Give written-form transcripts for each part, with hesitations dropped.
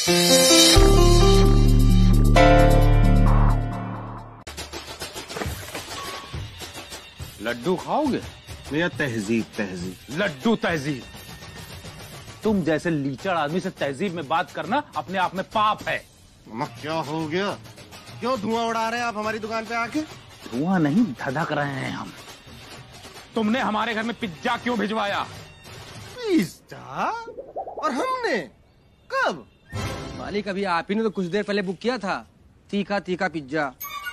लड्डू खाओगे? भैया तहजीब तहजीब। लड्डू तहजीब? तुम जैसे लीचड़ आदमी से तहजीब में बात करना अपने आप में पाप है। मामा क्या हो गया? क्यों धुआं उड़ा रहे हैं आप हमारी दुकान पे आके? धुआं नहीं, धधक रहे हैं हम। तुमने हमारे घर में पिज्जा क्यों भिजवाया? पिज्जा? और हमने कब? मालिक अभी आप ही ने तो कुछ देर पहले बुक किया था, तीखा तीखा पिज्जा।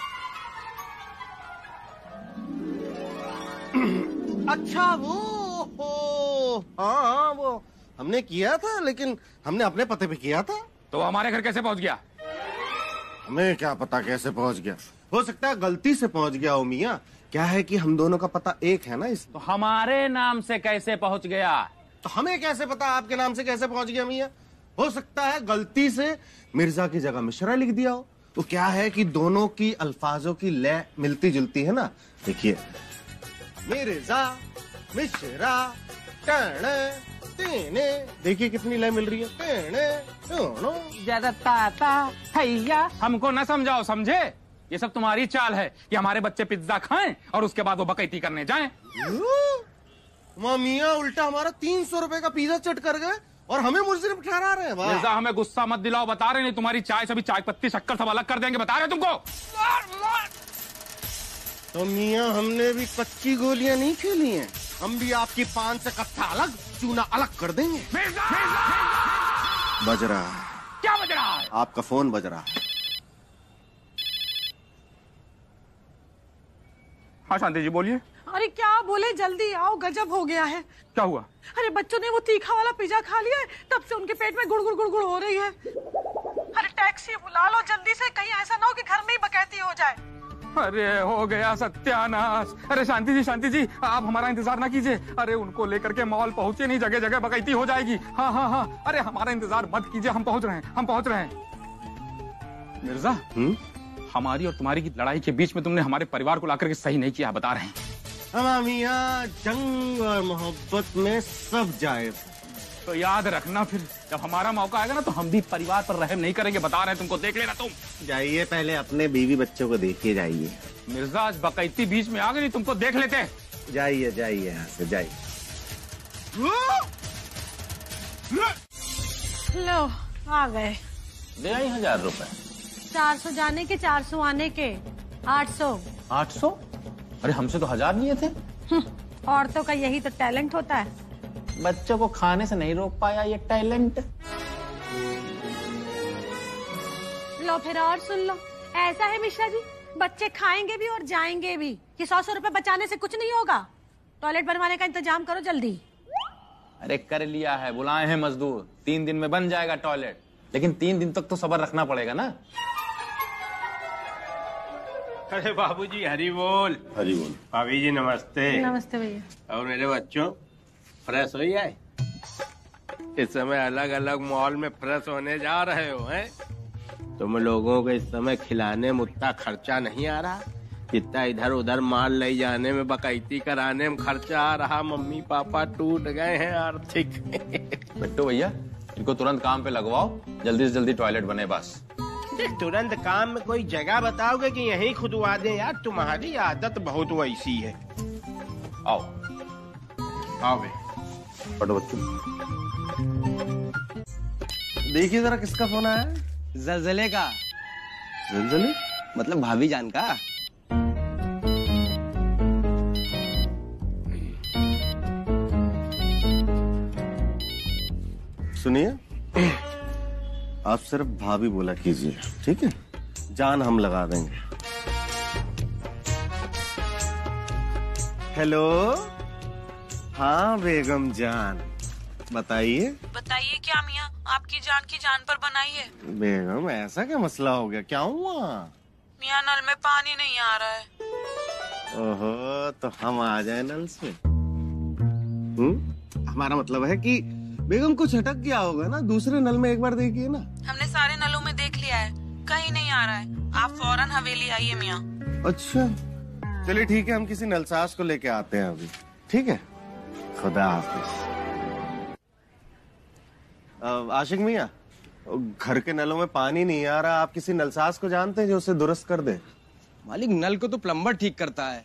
अच्छा वो हाँ वो हमने किया था, लेकिन हमने अपने पते पे किया था। तो हमारे घर कैसे पहुंच गया? हमें क्या पता कैसे पहुंच गया। हो सकता है गलती से पहुंच गया हो मियां। क्या है कि हम दोनों का पता एक है ना इस। तो हमारे नाम से कैसे पहुंच गया? तो हमें कैसे पता आपके नाम से कैसे पहुंच गया मियां? हो सकता है गलती से मिर्जा की जगह मिश्रा लिख दिया हो। तो क्या है कि दोनों की अल्फाजों की लय मिलती जुलती है ना। देखिए, मिर्जा मिश्रा टने तेने, देखिए कितनी लय मिल रही है। तेने टोनो। ज्यादा ताता भैया हमको न समझाओ, समझे? ये सब तुम्हारी चाल है कि हमारे बच्चे पिज्जा खाएं और उसके बाद वो बकैती करने जाएं। मियां उल्टा हमारा 300 रुपए का पिज्जा चट कर गए और हमें मुजरिम ठहरा रहे हैं। मिर्जा हमें गुस्सा मत दिलाओ, बता रहे नहीं तुम्हारी चाय से भी चाय पत्ती शक्कर सब अलग कर देंगे, बता रहे तुमको। तो मियां हमने भी कच्ची गोलियां नहीं खेली हैं। हम भी आपकी पान से कत्था अलग चूना अलग कर देंगे। बज रहा है। क्या बज रहा है? आपका फोन बज रहा है। हाँ शांति जी बोलिए। अरे क्या बोले, जल्दी आओ, गजब हो गया है। क्या हुआ? अरे बच्चों ने वो तीखा वाला पिज्जा खा लिया है, तब से उनके पेट में गुड़गुड़ गुड़गुड़ हो रही है। अरे टैक्सी बुला लो जल्दी से, कहीं ऐसा ना हो कि घर में ही बकैती हो जाए। अरे हो गया सत्यानाश। अरे शांति जी आप हमारा इंतजार ना कीजिए। अरे उनको लेकर के मॉल पहुंचे नहीं, जगह जगह बकैती हो जाएगी। हाँ हाँ हाँ, अरे हमारा इंतजार मत कीजिए, हम पहुंच रहे हैं। मिर्जा, हमारी और तुम्हारी की लड़ाई के बीच में तुमने हमारे परिवार को लाकर के सही नहीं किया, बता रहे हैं। हम मियां जंग और मोहब्बत में सब जायज। तो याद रखना, फिर जब हमारा मौका आएगा ना तो हम भी परिवार पर रहम नहीं करेंगे, बता रहे हैं तुमको। देख लेना तुम। जाइए पहले अपने बीवी बच्चों को देखिए, जाइए। मिर्जा आज बकैती बीच में आ गई, तुमको देख लेते। जाइए जाइए यहाँ से जाइए। लो आ गए। दे आई 1000 रुपए। 400 जाने के 400 आने के 800। 800? अरे हमसे तो 1000 लिए थे। औरतों का यही तो टैलेंट होता है। बच्चों को खाने से नहीं रोक पाया ये टैलेंट। लो फिर और सुन लो, ऐसा है मिश्रा जी, बच्चे खाएंगे भी और जाएंगे भी। ये 100 रुपए बचाने से कुछ नहीं होगा। टॉयलेट बनवाने का इंतजाम करो जल्दी। अरे कर लिया है, बुलाए हैं मजदूर, 3 दिन में बन जाएगा टॉयलेट। लेकिन 3 दिन तक तो सब्र रखना पड़ेगा ना। अरे बाबूजी हरी बोल। हरी बोल। भाभी जी नमस्ते। नमस्ते भैया। और मेरे बच्चों फ्रेश हो जाए। इस समय अलग अलग मॉल में फ्रेश होने जा रहे हो हैं? तुम लोगों को इस समय खिलाने में उतना खर्चा नहीं आ रहा जितना इधर उधर माल ले जाने में, बकैती कराने में खर्चा आ रहा। मम्मी पापा टूट गए हैं आर्थिक। बिट्टू भैया इनको तुरंत काम पे लगवाओ, जल्दी से जल्दी टॉयलेट बने बस। तुरंत काम में कोई जगह बताओगे कि यहीं खुदवा दें? यार तुम्हारी आदत बहुत वैसी है। आओ आओ भाई। बड़ो बच्चों देखिए जरा किसका फोन आया है। जलजले का। जलजले? मतलब भाभी जान का। सुनिए, आप सिर्फ भाभी बोला कीजिए, ठीक है? जान हम लगा देंगे। हेलो, हाँ बेगम जान, बताइए। बताइए क्या मियाँ, आपकी जान की जान पर बनाई है। बेगम ऐसा क्या मसला हो गया, क्या हुआ? मियाँ नल में पानी नहीं आ रहा है। ओहो, तो हम आ जाए नल से। हमारा मतलब है कि बेगम कुछ अटक गया होगा ना, दूसरे नल में एक बार देखिए ना। हमने सारे नलों में देख लिया है, कहीं नहीं आ रहा है। आप फौरन हवेली आइए मियाँ। अच्छा चलिए ठीक है, हम किसी नलसाज को लेके आते हैं अभी, ठीक है? खुदा हाफिज। आशिक मियाँ, घर के नलों में पानी नहीं आ रहा, आप किसी नलसाज को जानते हैं जो उसे दुरुस्त कर दे? मालिक नल को तो प्लम्बर ठीक करता है।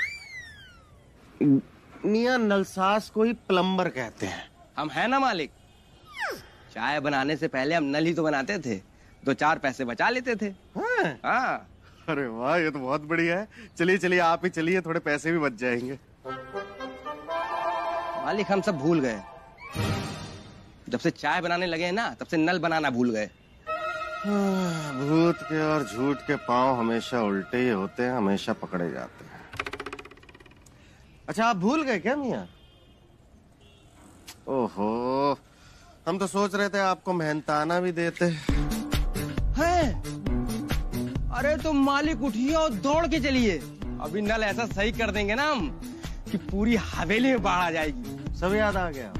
मियां नलसाज को ही प्लम्बर कहते हैं। हम है ना मालिक। चाय बनाने से पहले हम नल ही तो बनाते थे, 2-4 पैसे बचा लेते थे। हाँ। अरे वाह, ये तो बहुत बढ़िया है। चलिए चलिए आप ही चलिए, थोड़े पैसे भी बच जाएंगे। मालिक हम सब भूल गए, जब से चाय बनाने लगे हैं ना तब से नल बनाना भूल गए। भूत के और झूठ के पांव हमेशा उल्टे ही होते हैं, हमेशा पकड़े जाते हैं। अच्छा आप भूल गए क्या मियां? ओहो, हम तो सोच रहे थे आपको मेहनताना भी देते हैं। अरे तो मालिक उठिए और दौड़ के चलिए, अभी नल ऐसा सही कर देंगे ना हम कि पूरी हवेली में बाढ़ आ जाएगी। सब याद आ गया।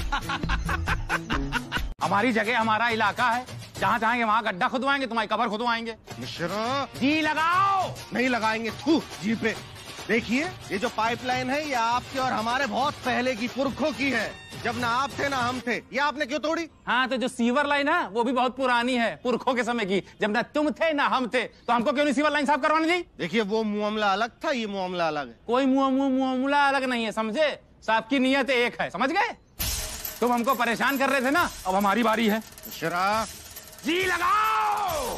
हमारी जगह हमारा इलाका है, जहाँ चाहेंगे वहाँ गड्ढा खुदवाएंगे, तुम्हारी कबर खुदवाएंगे। मिश्रा जी लगाओ। नहीं लगाएंगे, थू जी पे। देखिए ये जो पाइपलाइन है ये आपके और हमारे बहुत पहले की, पुरखों की है। जब ना आप थे ना हम थे, ये आपने क्यों तोड़ी? हाँ तो जो सीवर लाइन है वो भी बहुत पुरानी है, पुरखों के समय की। जब ना तुम थे ना हम थे, तो हमको क्यों नहीं सीवर लाइन साफ करवानी थी? देखिए वो मामला अलग था, ये मामला अलग है। कोई मामला अलग नहीं है, समझे? सबकी नीयत एक है, समझ गए? तुम हमको परेशान कर रहे थे ना, अब हमारी बारी है। मिश्रा जी लगाओ।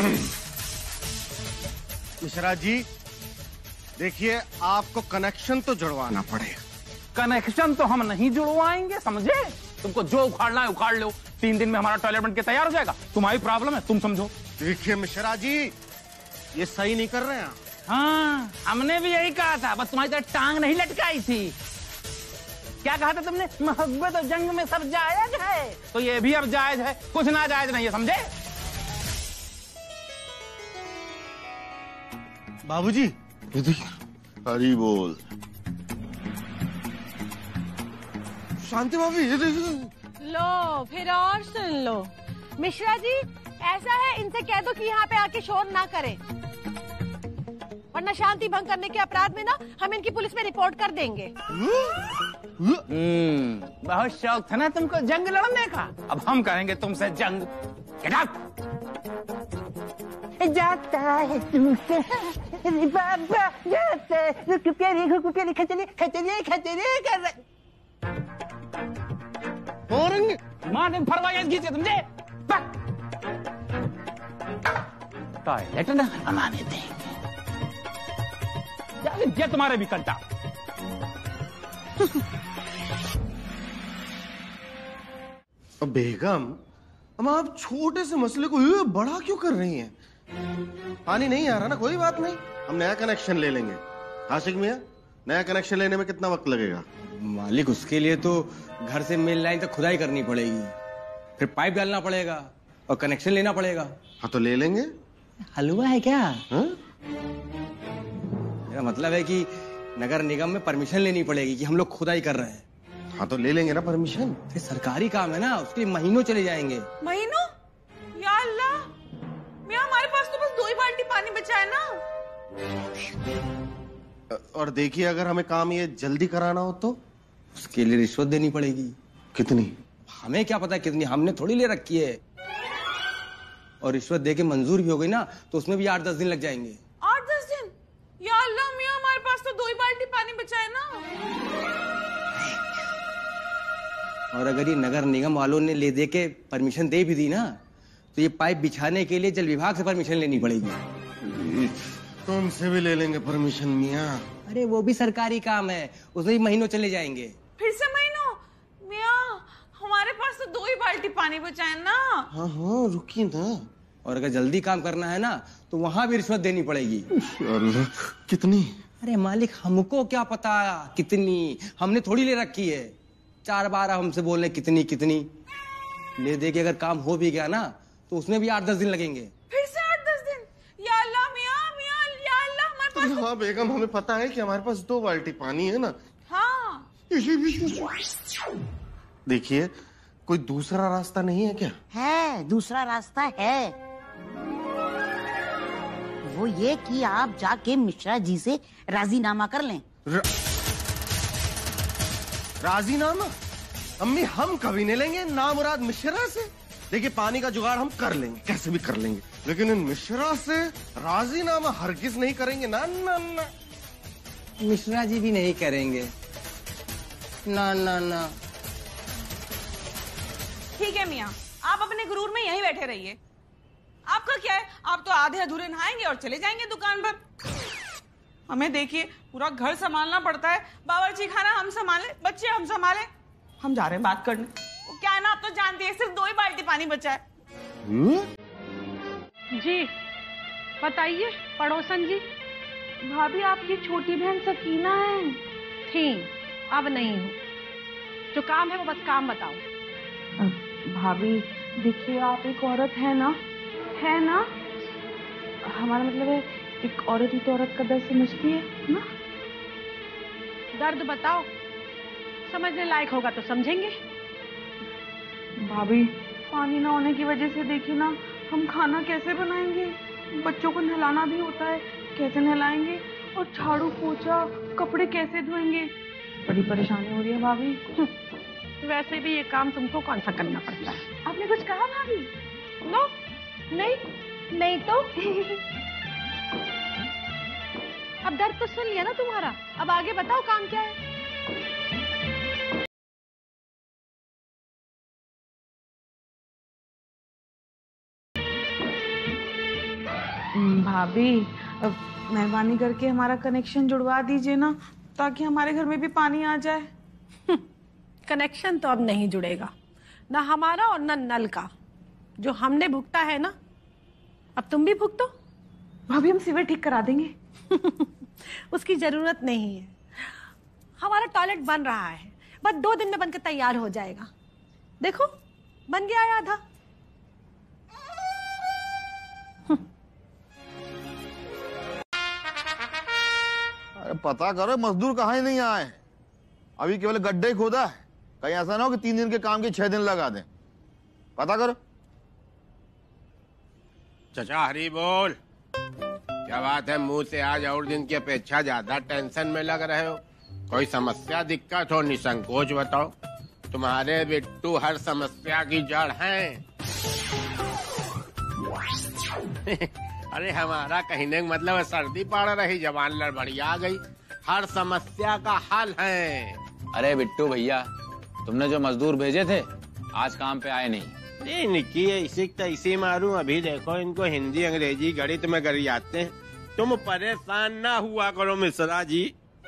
मिश्रा जी देखिए, आपको कनेक्शन तो जुड़वाना पड़ेगा। कनेक्शन तो हम नहीं जुड़वाएंगे, समझे? तुमको जो उखाड़ना है उखाड़ लो, 3 दिन में हमारा टॉयलेट बन के तैयार हो जाएगा। तुम्हारी प्रॉब्लम है, तुम समझो। देखिए मिश्रा जी, ये सही नहीं कर रहे हैं आप। हाँ हमने भी यही कहा था, बस तुम्हारी तरह टांग नहीं लटकाई थी। क्या कहा था तुमने? मोहब्बत और जंग में सब जायज है, तो ये भी अब जायज है, कुछ ना जायज नहीं है, समझे? बाबूजी हरी बोल। शांति भाभी ये देखिए। लो फिर और सुन लो। मिश्रा जी ऐसा है, इनसे कह दो कि यहाँ पे आके शोर ना करें, वरना शांति भंग करने के अपराध में ना हम इनकी पुलिस में रिपोर्ट कर देंगे। बहुत शौक था ना तुमको जंग लड़ने का, अब हम करेंगे तुमसे जंग। Get out! जाता है तुमसे बाबा, जाता है रुक प्यारी खचली कर रहे। मार दिन फरवाइज खींचे तुमसे। टॉयलेट ना बनाने देंगे, ये तुम्हारे भी कंटा। बेगम, हम आप छोटे से मसले को ये बड़ा क्यों कर रही हैं? पानी नहीं आ रहा ना, कोई बात नहीं, हम नया कनेक्शन ले लेंगे। आशिक मियां, नया कनेक्शन लेने में कितना वक्त लगेगा? मालिक उसके लिए तो घर से मेन लाइन तक खुदाई करनी पड़ेगी, फिर पाइप डालना पड़ेगा और कनेक्शन लेना पड़ेगा। हाँ तो ले लेंगे। हलवा है क्या? हाँ? मेरा मतलब है कि नगर निगम में परमिशन लेनी पड़ेगी कि हम लोग खुदाई कर रहे हैं। हाँ तो ले लेंगे ना परमिशन। ये सरकारी काम है ना, उसके महीनों चले जाएंगे। महीनों? या अल्लाह, मियां हमारे पास तो बस 2 ही बाल्टी पानी बचा है ना। और देखिए अगर हमें काम ये जल्दी कराना हो तो उसके लिए रिश्वत देनी पड़ेगी। कितनी? हमें क्या पता कितनी, हमने थोड़ी ले रखी है। और रिश्वत देके मंजूर भी हो गई ना तो उसमें भी 8-10 दिन लग जाएंगे। 8-10 दिन? या अल्लाह मियां हमारे पास तो 2 ही बाल्टी पानी बचा है ना। और अगर ये नगर निगम वालों ने ले दे के परमिशन दे भी दी ना तो ये पाइप बिछाने के लिए जल विभाग से परमिशन लेनी पड़ेगी। तुमसे भी ले लेंगे परमिशन मियां। अरे वो भी सरकारी काम है, उसमें भी महीनों चले जाएंगे। फिर से महीनों? मियां हमारे पास तो 2 ही बाल्टी पानी बचा है ना। हाँ हाँ रुकी ना। और अगर जल्दी काम करना है ना तो वहां भी रिश्वत देनी पड़ेगी। अल्लाह, कितनी? अरे मालिक हमको क्या पता कितनी, हमने थोड़ी ले रखी है। 4 बार हमसे बोल रहे कितनी कितनी। ले दे के अगर काम हो भी गया ना तो उसमें भी 8-10 दिन लगेंगे। फिर से 8-10 दिन? या अल्लाह मियां, या अल्लाह हमारे पास। हाँ बेगम, हमें पता है कि हमारे पास 2 बाल्टी पानी है ना। हाँ देखिए कोई दूसरा रास्ता नहीं है क्या? है, दूसरा रास्ता है। वो ये कि आप जाके मिश्रा जी से राजीनामा कर लें। राजीनामा? अम्मी हम कभी नहीं लेंगे नामुराद मिश्रा से। देखिए पानी का जुगाड़ हम कर लेंगे, कैसे भी कर लेंगे, लेकिन इन मिश्रा से राजीनामा हरगिज नहीं करेंगे ना ना ना। मिश्रा जी भी नहीं करेंगे, ना ना ना। ठीक है मियाँ, आप अपने गुरूर में यहीं बैठे रहिए। आपका क्या है, आप तो आधे अधूरे नहाएंगे और चले जाएंगे दुकान पर। हमें देखिए पूरा घर संभालना पड़ता है, बावर्ची खाना हम संभाले, बच्चे हम संभाले। हम जा रहे हैं बात करने। वो क्या है ना, आप तो जानती है सिर्फ 2 ही बाल्टी पानी बचा है। जी बताइए पड़ोसन जी। भाभी आपकी छोटी बहन सकीना है। थी, अब नहीं हूँ। जो काम है वो बस काम बताओ। भाभी देखिए, आप एक औरत है ना, है ना? हमारा मतलब है एक औरत ही तो औरत का दर्द समझती है ना। दर्द बताओ, समझने लायक होगा तो समझेंगे। भाभी पानी ना होने की वजह से देखिए ना, हम खाना कैसे बनाएंगे? बच्चों को नहलाना भी होता है, कैसे नहलाएंगे? और झाड़ू पोछा कपड़े कैसे धोएंगे? बड़ी परेशानी हो रही है भाभी। वैसे भी ये काम तुमको कौन सा करना पड़ता है? आपने कुछ कहा भाभी? नो, नहीं तो। अब दर्द तो सुन लिया ना तुम्हारा, अब आगे बताओ काम क्या है? भाभी मेहरबानी करके हमारा कनेक्शन जुड़वा दीजिए ना, ताकि हमारे घर में भी पानी आ जाए। कनेक्शन तो अब नहीं जुड़ेगा, ना हमारा और ना नल का। जो हमने भुगता है ना, अब तुम भी भुगतो। भाभी हम सीवर ठीक करा देंगे। उसकी जरूरत नहीं है। हमारा टॉयलेट बन रहा है, बस 2 दिन में बनकर तैयार हो जाएगा। देखो बन गया है आधा। अरे पता करो मजदूर कहाँ ही नहीं आए। अभी केवल गड्ढे ही खोदा है, कहीं ऐसा ना हो कि 3 दिन के काम के 6 दिन लगा दें। पता करो। चचा हरी बोल। क्या बात है, मुंह से आज और दिन की अपेक्षा ज्यादा टेंशन में लग रहे हो? कोई समस्या दिक्कत हो निसंकोच बताओ। तुम्हारे बिट्टू हर समस्या की जड़ हैं। अरे हमारा कहने का मतलब है सर्दी पड़ रही, जवान लड़बड़िया गई, हर समस्या का हल है। अरे बिट्टू भैया, तुमने जो मजदूर भेजे थे आज काम पे आए नहीं। नहीं निकी ऐसी तैसी मारूं, अभी देखो इनको हिंदी अंग्रेजी गणित में गरियाते हैं। तुम परेशान ना हुआ करो मिश्रा जी।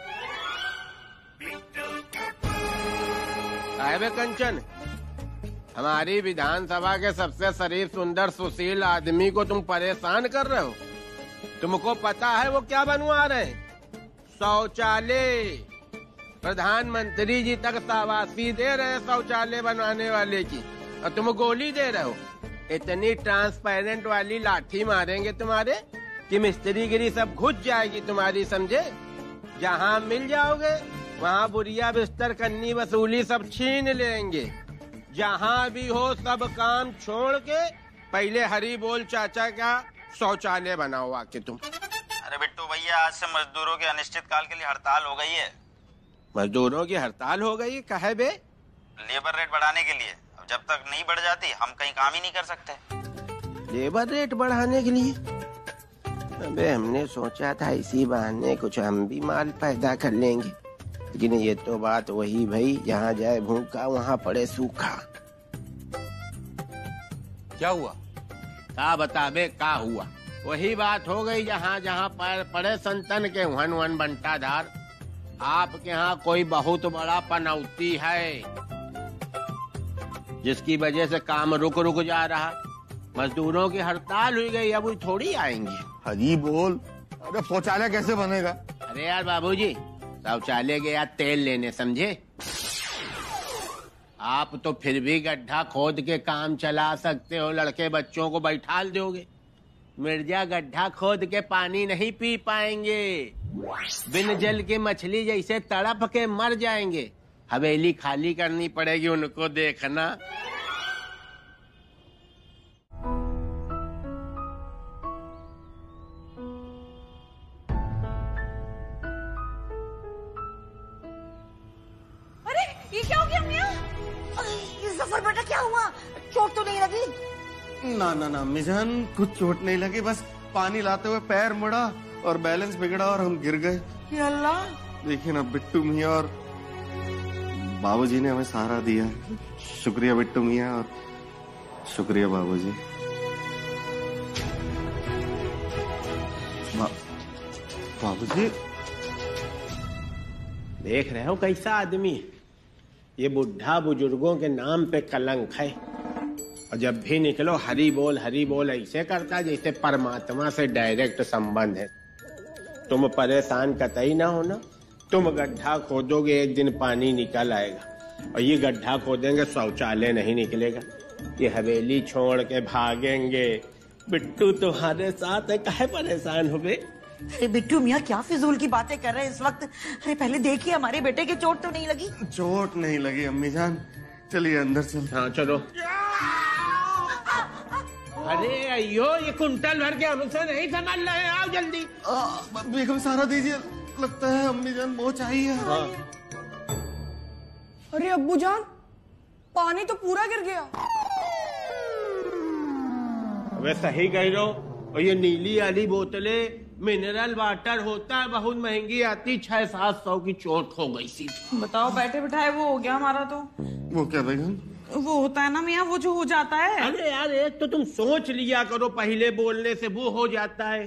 साहिब कंचन, हमारी विधानसभा के सबसे शरीफ सुंदर सुशील आदमी को तुम परेशान कर रहे हो। तुमको पता है वो क्या बनवा रहे हैं? शौचालय। प्रधानमंत्री जी तक शाबाशी दे रहे शौचालय बनवाने वाले की, और तुम गोली दे रहे हो। इतनी ट्रांसपेरेंट वाली लाठी मारेंगे तुम्हारे कि मिस्त्रीगिरी सब घुस जाएगी तुम्हारी, समझे? जहाँ मिल जाओगे वहाँ बुरिया बिस्तर कन्नी वसूली सब छीन लेंगे। जहाँ भी हो सब काम छोड़ के पहले हरी बोल चाचा का शौचालय बनाओ आके तुम। अरे बिट्टू भैया, आज से मजदूरों की अनिश्चित काल के लिए हड़ताल हो गई है। मजदूरों की हड़ताल हो गई? काहे बे? लेबर रेट बढ़ाने के लिए। अब जब तक नहीं बढ़ जाती हम कहीं काम ही नहीं कर सकते। लेबर रेट बढ़ाने के लिए? अबे हमने सोचा था इसी बहाने कुछ हम भी माल पैदा कर लेंगे, लेकिन ये तो बात वही भाई, जहाँ जाए भूखा वहाँ पड़े सूखा। क्या हुआ? का बताबे का हुआ? वही बात हो गई, जहाँ जहाँ पैर पड़े संतन के वन वन बंटाधार। आपके यहाँ कोई बहुत बड़ा पनौती है जिसकी वजह से काम रुक जा रहा। मजदूरों की हड़ताल हुई गई, अब वो थोड़ी आएंगे। हरी बोल। अरे शौचालय कैसे बनेगा? अरे यार बाबूजी, शौचालय गया तेल लेने, समझे? आप तो फिर भी गड्ढा खोद के काम चला सकते हो, लड़के बच्चों को बैठाल दोगे। मिर्जा गड्ढा खोद के पानी नहीं पी पाएंगे, बिन जल के मछली जैसे तड़प के मर जाएंगे। हवेली खाली करनी पड़ेगी उनको, देखना। अरे ये क्या हो गया मियां? जफर बेटा क्या हुआ? चोट तो तो नहीं लगी? ना ना ना अम्मी जान, कुछ चोट नहीं लगी, बस पानी लाते हुए पैर मुड़ा और बैलेंस बिगड़ा और हम गिर गए। या अल्लाह। देखिए ना, बिट्टू मियाँ और बाबूजी ने हमें सहारा दिया। शुक्रिया बिट्टू मियाँ और शुक्रिया बाबूजी। बाबूजी देख रहे हो कैसा आदमी है? ये बुढ़ा बुजुर्गों के नाम पे कलंक है। और जब भी निकलो हरी बोल ऐसे करता जैसे परमात्मा से डायरेक्ट संबंध है। तुम परेशान कतई ना होना। तुम गड्ढा खोदोगे, एक दिन पानी निकल आएगा। और ये गड्ढा खोदेंगे, शौचालय नहीं निकलेगा। ये हवेली छोड़ के भागेंगे। बिट्टू तुम्हारे साथ है, काहे परेशान हो बे? अरे बिट्टू मियाँ, क्या फिजूल की बातें कर रहे हैं इस वक्त? अरे पहले देखिए हमारे बेटे की चोट तो नहीं लगी? चोट नहीं लगी अम्मी जान, चलिए अंदर चल। हाँ चलो। अरे अयो, ये कुंटल भर के हमसे नहीं संभाल रहे, आओ जल्दी। बेगम सहारा दीजिए, लगता है अम्मी जान मोच आई है। हाँ। अरे अब्बू जान, पानी तो पूरा गिर गया। अबे सही कह रहे हो। और ये नीली वाली बोतलें मिनरल वाटर होता है, बहुत महंगी आती, 600-700 की चोट हो गई सी। बताओ, बैठे बिठाए वो हो गया हमारा तो। वो क्या बेगम? वो होता है ना मियाँ, वो जो हो जाता है। अरे यार, एक तो तुम सोच लिया करो, पहले बोलने से वो हो जाता है।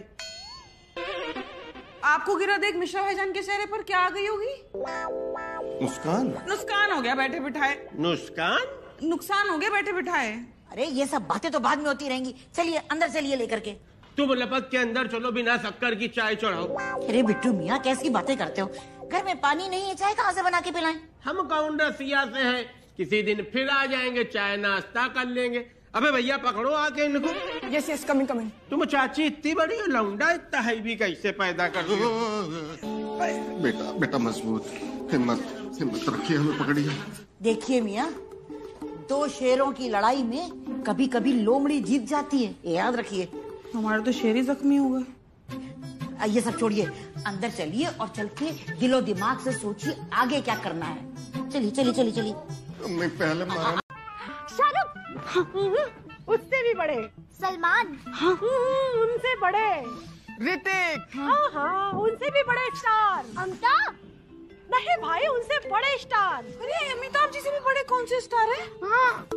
आपको गिरा देख मिश्रा भाईजान के चेहरे पर क्या आ गई होगी? मुस्कान। नुकसान हो गया बैठे बिठाए। नुकसान हो गया बैठे बिठाए। अरे ये सब बातें तो बाद में होती रहेंगी, चलिए अंदर चलिए लेकर के। तुम लपक के अंदर चलो, बिना शक्कर की चाय चढ़ाओ। अरे बिट्टू मियाँ, कैसी बातें करते हो? घर में पानी नहीं है, चाय कहाँ से बना के पिलाएं? हम कौन रसिया से हैं? किसी दिन फिर आ जाएंगे, चाय नाश्ता कर लेंगे। अबे भैया पकड़ो आके इनको। Yes yes, coming coming. तुम चाची इतनी बड़ी हो, लौंडा इतना है भी कैसे पैदा कर दिया? बेटा बेटा मजबूत, हिम्मत रखिए, हमें पकड़िए। देखिए मियाँ, दो शेरों की लड़ाई में कभी कभी लोमड़ी जीत जाती है, ये याद रखिए। हमारे तो शेर ही जख्मी हो गए। ये सब छोड़िए, अंदर चलिए और चल के दिलो दिमाग से सोचिए आगे क्या करना है। चलिए चलिए चलिए चलिए। मैं पहले मारा। शाहरुख, उससे भी बड़े। सलमान, उनसे बड़े। ऋतिक। हाँ हाँ, उनसे भी बड़े स्टार। अमिताभ। नहीं भाई, उनसे बड़े स्टार। अरे अमिताभ जी से भी बड़े कौन से स्टार है? हाँ।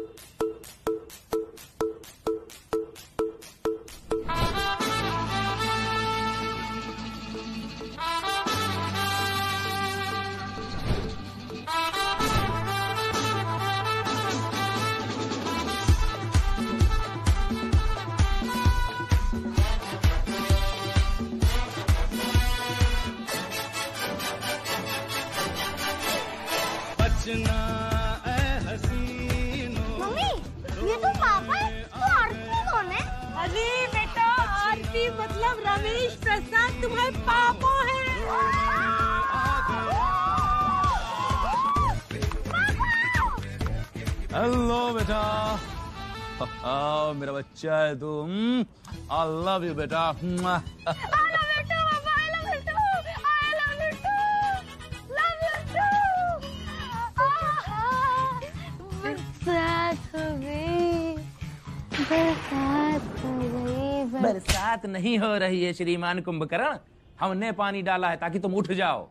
मम्मी, ये तो पापा है, तो आरती कौन है? अरे बेटा, आरती मतलब रमेश प्रसाद तुम्हारे पापा हैं। हेलो बेटा। मेरा बच्चा है तुम। आई लव यू बेटा। बरसात नहीं हो रही है श्रीमान कुंभकर्ण, हमने पानी डाला है ताकि तुम उठ जाओ।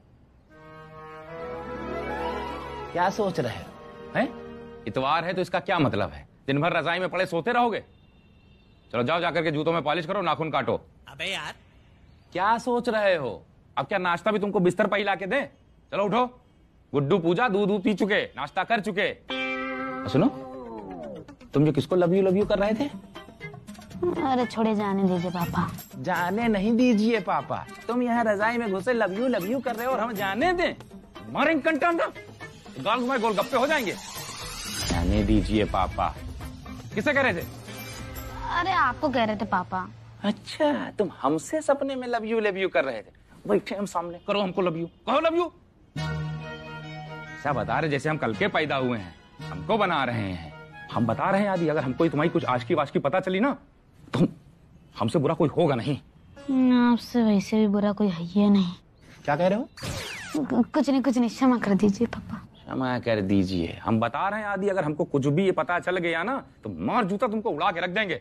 क्या सोच रहे हो? हैं? इतवार है तो इसका क्या मतलब है? दिन भर रजाई में पड़े सोते रहोगे? चलो जाओ, जाकर के जूतों में पॉलिश करो, नाखून काटो। अबे यार, क्या सोच रहे हो? अब क्या नाश्ता भी तुमको बिस्तर पर ही ला के दे? चलो उठो। गुड्डू पूजा दूध पी चुके, नाश्ता कर चुके। सुनो, तुम जो किसको लव यू कर रहे थे? अरे छोड़े, जाने दीजिए पापा। जाने नहीं दीजिए पापा? तुम यहाँ रजाई में घुसे लव यू कर रहे हो और हम जाने दें? मारेंगे कंटा ना, गाल घुमाए गोलगप्पे हो जाएंगे। जाने दीजिए पापा। किसे कह रहे थे? अरे आपको कह रहे थे पापा। अच्छा, तुम हमसे सपने में लव यू कर रहे थे? बैठे हम सामने, करो हमको लव यू, कहो लव यू। क्या बता रहे? जैसे हम कल के पैदा हुए हैं, हमको बना रहे हैं। हम बता रहे हैं आदि, अगर हमको तुम्हारी कुछ आशकी वाशकी पता चली ना, तो हमसे बुरा कोई होगा नहीं। आपसे वैसे भी बुरा कोई है ही नहीं। क्या कह रहे हो? कुछ नहीं, क्षमा कर दीजिए पापा। क्षमा कर दीजिए, हम बता रहे हैं आदि, अगर हमको कुछ भी ये पता चल गया ना तो मार जूता तुमको उड़ा के रख देंगे।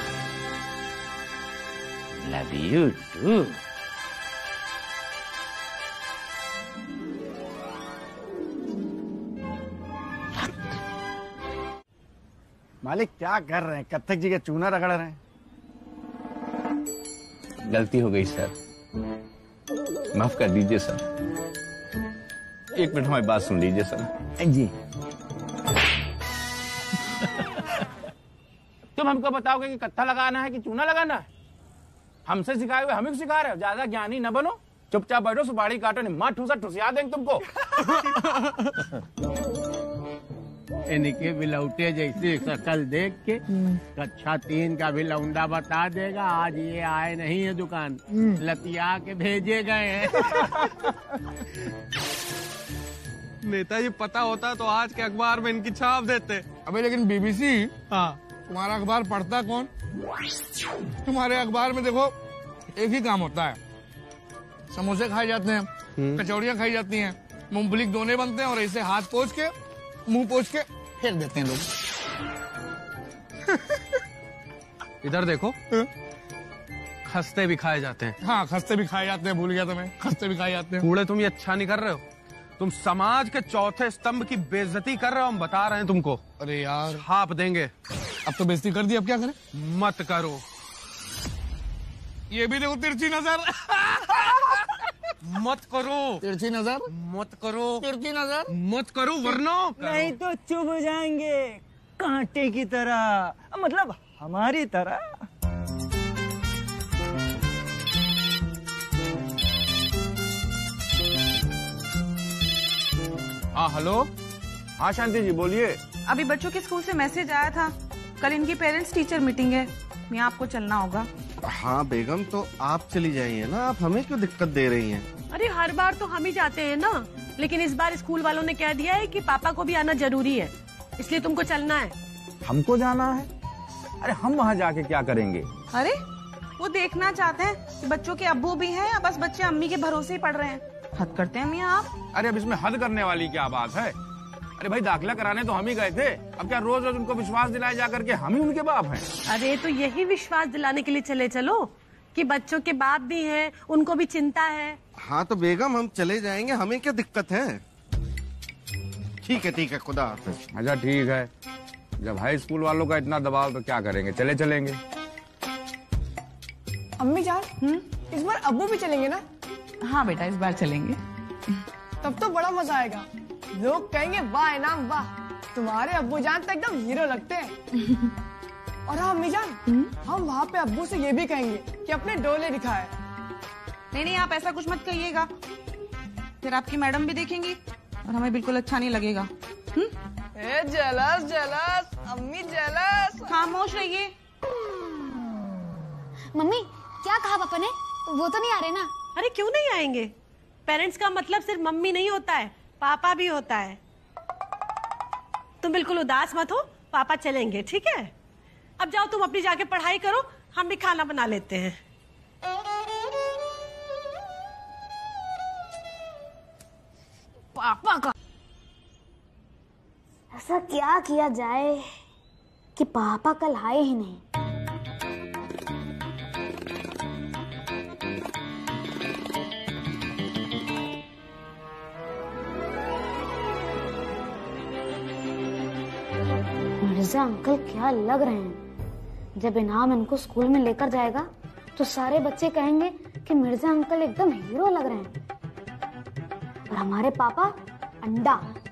Love you too. मालिक क्या कर रहे हैं? कत्थक जी का चूना रगड़ रहे हैं। गलती हो गई सर, माफ कर दीजिए सर। एक मिनट हमारी बात सुन लीजिए सर। जी। तुम हमको बताओगे कि कत्था लगाना है कि चूना लगाना है? हमसे सिखाए हुए हम ही सिखा रहे हो। ज्यादा ज्ञानी न बनो, चुपचाप बैठो, सुपारी काटो, नहीं मार ठूसा ठुसिया देंगे तुमको। इनके बिलौटे जैसी शक्ल देख के कक्षा 3 का भी लौंडा बता देगा आज ये आए नहीं है दुकान, लतिया के भेजे गए हैं। नेताजी पता होता तो आज के अखबार में इनकी छाप देते। अबे लेकिन बीबीसी, हाँ तुम्हारा अखबार पढ़ता कौन? तुम्हारे अखबार में देखो एक ही काम होता है, समोसे खाए जाते हैं, कचौड़ियाँ खाई जाती हैं, मूंगफली के दोने बनते हैं और ऐसे हाथ पोंछ के मुंह पोंछ के फेंक देते हैं लोग। इधर देखो, खस्ते भी खाए जाते हैं। हाँ खस्ते भी खाए जाते हैं, भूल गया तुम्हें, खस्ते भी खाए जाते हैं। कूड़े तुम ये अच्छा नहीं कर रहे हो, तुम समाज के चौथे स्तंभ की बेइज्जती कर रहे हो, हम बता रहे हैं तुमको। अरे यार छाप देंगे। अब तो बेइज्जती कर दी, अब क्या करें? मत करो। ये भी देखो तिरछी नजर। मत करो, तिरछी नजर मत करो, तिरछी नजर मत करो वरना नहीं तो चुभ जाएंगे कांटे की तरह, मतलब हमारी तरह। हाँ हेलो, हाँ शांति जी बोलिए। अभी बच्चों के स्कूल से मैसेज आया था, कल इनकी पेरेंट्स टीचर मीटिंग है, मैं आपको चलना होगा। हाँ बेगम, तो आप चली जाइए ना, आप हमें क्यों दिक्कत दे रही हैं? अरे हर बार तो हम ही जाते हैं ना, लेकिन इस बार स्कूल वालों ने कह दिया है कि पापा को भी आना जरूरी है, इसलिए तुमको चलना है। हमको जाना है? अरे हम वहाँ जाके क्या करेंगे? अरे वो देखना चाहते हैं कि बच्चों के अब्बू भी हैं या बस बच्चे अम्मी के भरोसे ही पढ़ रहे हैं। हद करते हैं मियाँ आप। अरे अब इसमें हद करने वाली क्या बात है? अरे भाई दाखिला कराने तो हम ही गए थे, अब क्या रोज रोज उनको विश्वास दिलाए जा करके हम ही उनके बाप हैं? अरे तो यही विश्वास दिलाने के लिए चले चलो कि बच्चों के बाप भी हैं, उनको भी चिंता है। हाँ तो बेगम हम चले जाएंगे, हमें क्या दिक्कत है? ठीक है खुदा हाफिज। अच्छा ठीक है, जब हाई स्कूल वालों का इतना दबाव तो क्या करेंगे, चले चलेंगे। अम्मी जान, इस बार अब्बू भी चलेंगे ना? हाँ बेटा इस बार चलेंगे। तब तो बड़ा मजा आएगा, लोग कहेंगे वाह इनाम वाह, तुम्हारे अब्बू जान तो एकदम हीरो लगते हैं। और हाँ अम्मी जान, हम वहाँ पे अब्बू से ये भी कहेंगे कि अपने डोले दिखाए। नहीं आप ऐसा कुछ मत कहिएगा, फिर आपकी मैडम भी देखेंगी और हमें बिल्कुल अच्छा नहीं लगेगा। जेलस जेलस अम्मी जेलस। खामोश रहिए। मम्मी क्या कहा पापा ने? वो तो नहीं आ रहे ना? अरे क्यों नहीं आएंगे? पेरेंट्स का मतलब सिर्फ मम्मी नहीं होता है, पापा भी होता है। तुम बिल्कुल उदास मत हो, पापा चलेंगे, ठीक है? अब जाओ तुम अपनी जाके पढ़ाई करो, हम भी खाना बना लेते हैं। पापा का ऐसा क्या किया जाए कि पापा कल आए ही नहीं? मिर्जा अंकल क्या लग रहे हैं, जब इनाम इनको स्कूल में लेकर जाएगा तो सारे बच्चे कहेंगे कि मिर्जा अंकल एकदम हीरो लग रहे हैं, और हमारे पापा अंडा।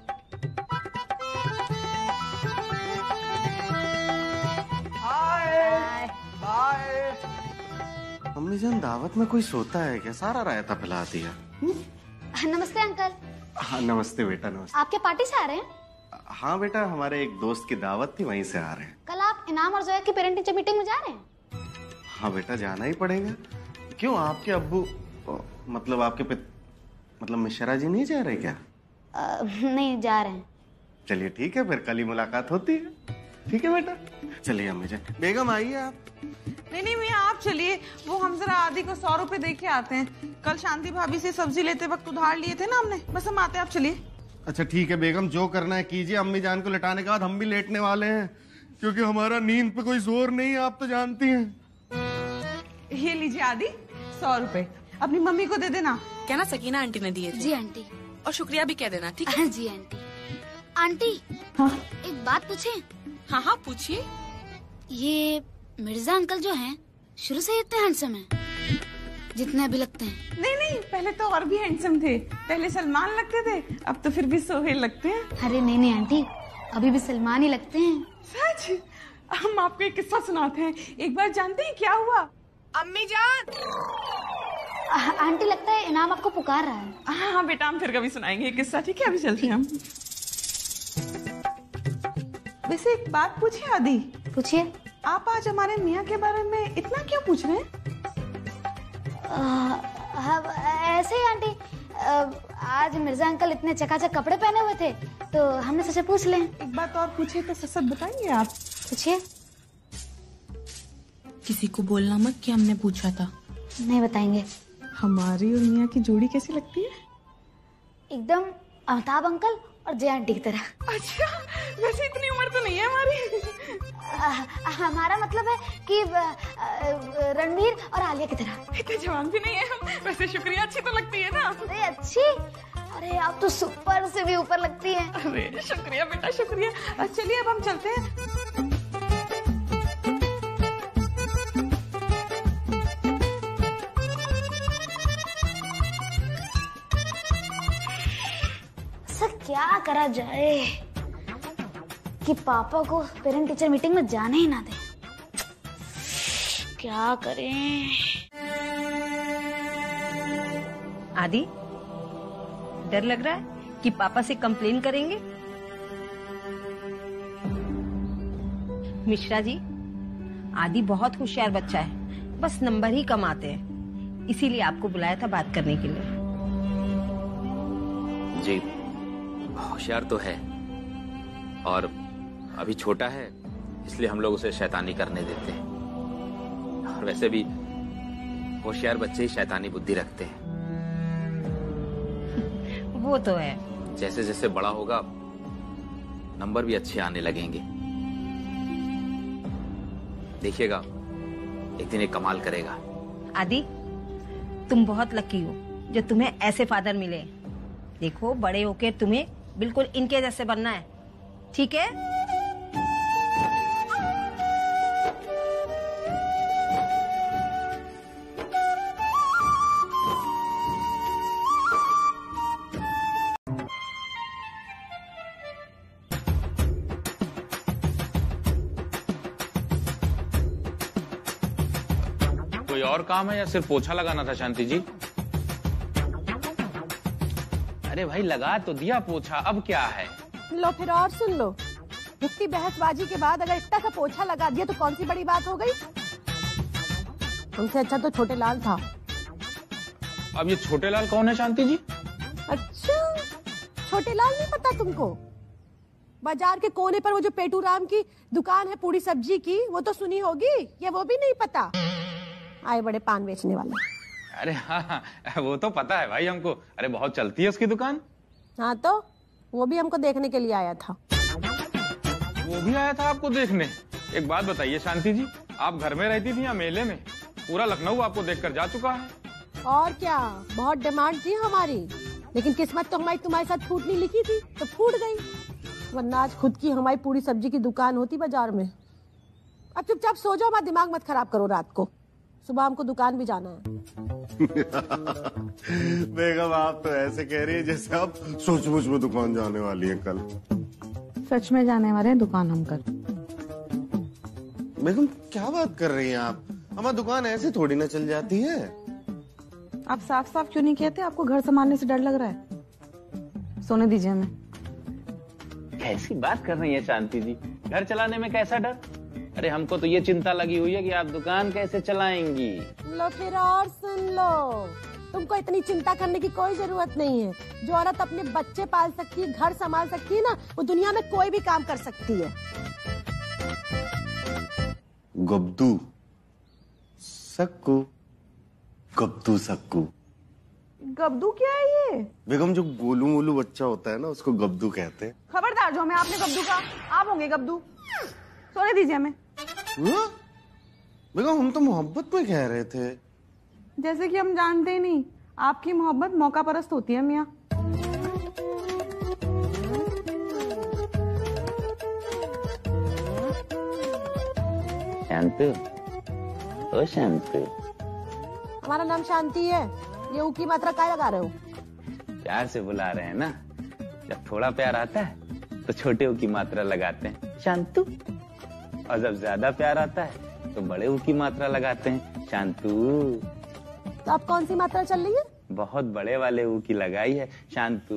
Hi bye. अम्मी जान दावत में कोई सोता है क्या? सारा रायता पिला दिया। नमस्ते अंकल। हाँ नमस्ते बेटा, नमस्ते। आपके पार्टी से आ रहे हैं? हाँ बेटा, हमारे एक दोस्त की दावत थी, वहीं से आ रहे हैं। कल आप इनाम और जोया की पेरेंट टीचर मीटिंग में जा रहे हैं? हाँ बेटा जाना ही पड़ेगा। क्यों, आपके अब्बू मतलब आपके मतलब मिश्रा जी नहीं जा रहे क्या? नहीं जा रहे हैं। चलिए ठीक है, फिर कल ही मुलाकात होती है। ठीक है बेटा, चलिए अम्मी जान। बेगम आइए आप। नहीं भैया आप चलिए, वो हम जरा आदि को 100 रुपए दे के आते हैं। कल शांति भाभी से सब्जी लेते वक्त उधार लिए थे ना हमने, बस हम आते हैं, आप चलिए। अच्छा ठीक है बेगम, जो करना है कीजिए। अम्मी जान को लेटाने के बाद हम भी लेटने वाले हैं, क्योंकि हमारा नींद पे कोई जोर नहीं है, आप तो जानती हैं। ये लीजिए आदि, 100 रुपए अपनी मम्मी को दे देना। क्या ना सकीना आंटी ने दिए थे। जी आंटी। और शुक्रिया भी कह देना, ठीक है? जी आंटी। आंटी हाँ? एक बात पूछे? हाँ हाँ पूछिए। ये मिर्जा अंकल जो हैं शुरू से इतने हैंडसम हैं जितने अभी लगते हैं? नहीं नहीं, पहले तो और भी हैंडसम थे। पहले सलमान लगते थे, अब तो फिर भी सोहेल लगते हैं। अरे नहीं नहीं आंटी, अभी भी सलमान ही लगते हैं। सच? हम आपको एक किस्सा सुनाते हैं। एक बार जानते हैं क्या हुआ? अम्मी जान। आंटी लगता है इनाम आपको पुकार रहा है। हाँ बेटा, हम फिर कभी सुनाएंगे ये किस्सा, ठीक है? अभी चलते हैं हम। वैसे एक बात पूछिए आदि। पूछिए। आप आज हमारे मियाँ के बारे में इतना क्यों पूछ रहे हैं? ऐसे ही आंटी, आज मिर्जा अंकल इतने चकाचक कपड़े पहने हुए थे तो हमने सोचा पूछ लें। एक बात और पूछे तो सच बताएंगे आप? पूछिए। किसी को बोलना मत कि हमने पूछा था। नहीं बताएंगे। हमारी और मियाँ की जोड़ी कैसी लगती है? एकदम अमिताभ अंकल और जया आंटी की तरह। अच्छा, वैसे इतनी उम्र तो नहीं है हमारी। हमारा मतलब है कि रणवीर और आलिया की तरह। इतने जवान भी नहीं है हम। वैसे शुक्रिया, अच्छी तो लगती है ना? अरे अच्छी? अरे आप तो सुपर से भी ऊपर लगती हैं। अरे शुक्रिया बेटा, शुक्रिया। चलिए अब हम चलते हैं। क्या करा जाए कि पापा को पेरेंट टीचर मीटिंग में जाने ही ना दे। क्या करें? आदि, डर लग रहा है कि पापा से कंप्लेन करेंगे? मिश्रा जी, आदि बहुत होशियार बच्चा है, बस नंबर ही कम आते हैं, इसीलिए आपको बुलाया था बात करने के लिए। जी होशियार तो है, और अभी छोटा है, इसलिए हम लोग उसे शैतानी करने देते हैं। और वैसे भी होशियार बच्चे ही शैतानी बुद्धि रखते हैं। वो तो है। जैसे जैसे बड़ा होगा नंबर भी अच्छे आने लगेंगे। देखिएगा एक दिन एक कमाल करेगा। आदि, तुम बहुत लकी हो जो तुम्हें ऐसे फादर मिले। देखो, बड़े होके तुम्हें बिल्कुल इनके जैसे बनना है, ठीक है? कोई और काम है या सिर्फ पोछा लगाना था शांति जी? अरे भाई लगा तो दिया पोछा, अब क्या है? लो फिर और सुन लो। इतनी बहसबाजी के बाद अगर इतना सा पोछा लगा दिया तो कौन सी बड़ी बात हो गई? तुमसे अच्छा तो छोटे लाल था। अब ये छोटे लाल कौन है शांति जी? अच्छा, छोटे लाल नहीं पता तुमको? बाजार के कोने पर वो जो पेटू राम की दुकान है पूरी सब्जी की, वो तो सुनी होगी, ये वो भी नहीं पता? आए बड़े पान बेचने वाले। अरे हाँ, वो तो पता है भाई हमको। अरे बहुत चलती है उसकी दुकान। हाँ तो वो भी हमको देखने के लिए आया था। वो भी आया था आपको देखने? एक बात बताइए शांति जी, आप घर में रहती थी या मेले में? पूरा लखनऊ आपको देखकर जा चुका है। और क्या, बहुत डिमांड थी हमारी, लेकिन किस्मत तो हमारी तुम्हारे साथ फूटनी लिखी थी तो फूट गई, वरना आज खुद की हमारी पूरी सब्जी की दुकान होती बाजार में। अब चुपचाप सो जाओ, हमारा दिमाग मत खराब करो रात को, सुबह हमको दुकान भी जाना है। बेगम आप तो ऐसे कह रही है जैसे आप सचमुच में दुकान जाने वाली हैं कल। सच में जाने वाले हैं दुकान हम कल। बेगम क्या बात कर रही हैं आप? हमारी दुकान ऐसे थोड़ी ना चल जाती है। आप साफ साफ क्यों नहीं कहते आपको घर संभालने से डर लग रहा है? सोने दीजिए हमें। कैसी बात कर रही है शांति जी? घर चलाने में कैसा डर? अरे हमको तो ये चिंता लगी हुई है कि आप दुकान कैसे चलाएंगी। लो फिर और सुन लो, तुमको इतनी चिंता करने की कोई जरूरत नहीं है। जो औरत अपने बच्चे पाल सकती है, घर संभाल सकती है ना, वो दुनिया में कोई भी काम कर सकती है। गब्दू सक्कू, गब्दू सक्कू। गब्दू क्या है ये? बेगम जो गोलू मोलू बच्चा होता है ना उसको गब्दू कहते हैं। खबरदार जो हमें आपने गब्दू का, आप होंगे गब्दू। सोने दीजिए हमें। बेगम हम तो मोहब्बत में कह रहे थे। जैसे कि हम जानते ही नहीं, आपकी मोहब्बत मौका परस्त होती है मियाँ। शांतु, ओ शांतु। हमारा नाम शांति है, ये ऊ की मात्रा क्या लगा रहे हो? प्यार से बुला रहे हैं ना। जब थोड़ा प्यार आता है तो छोटे ऊ की मात्रा लगाते हैं शांतु, और जब ज्यादा प्यार आता है तो बड़े ऊ की मात्रा लगाते हैं शांतु। तो अब कौन सी मात्रा चल रही है? बहुत बड़े वाले ऊ की लगाई है शांतु।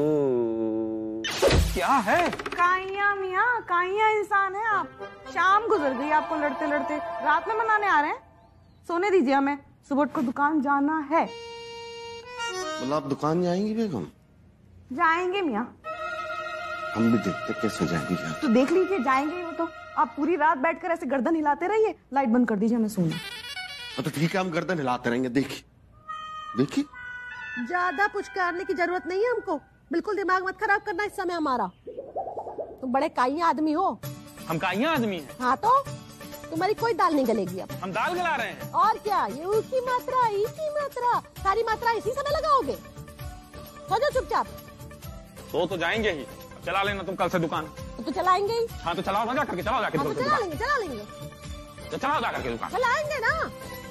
क्या है? काइया मियाँ, काइया इंसान है आप। शाम गुजर गई आपको लड़ते लड़ते, रात में मनाने आ रहे हैं। सोने दीजिए हमें, सुबह को दुकान जाना है। मतलब आप दुकान जाएंगी बेगम? जाएंगे मियाँ। हम भी देखते कैसे जाएंगे। तो देख लीजिए, जाएंगे वो तो। आप पूरी रात बैठकर ऐसे गर्दन हिलाते रहिए, लाइट बंद कर दीजिए, हमें सोना। तो ठीक है, हम गर्दन हिलाते रहेंगे। देखिए देखिए, ज्यादा पुचकारने की जरूरत नहीं है हमको। बिल्कुल दिमाग मत खराब करना इस समय हमारा। तुम बड़े काइया आदमी हो। हम काइया आदमी हैं? हाँ तो तुम्हारी कोई दाल नहीं गलेगी अब। हम दाल गला रहे हैं। और क्या, ये उसकी मात्रा, इसकी मात्रा, सारी मात्रा इसी समय लगाओगे? सो जाओ चुपचाप। तो जाएंगे ही। चला लेना तुम कल से दुकान। तो चलाएंगे ही। हाँ तो चलाओ ना जाकर, चलाओ जाके। हाँ तो चला लेंगे, चला लेंगे। तो चलाओ जाकर के दुकान। चलाएंगे ना।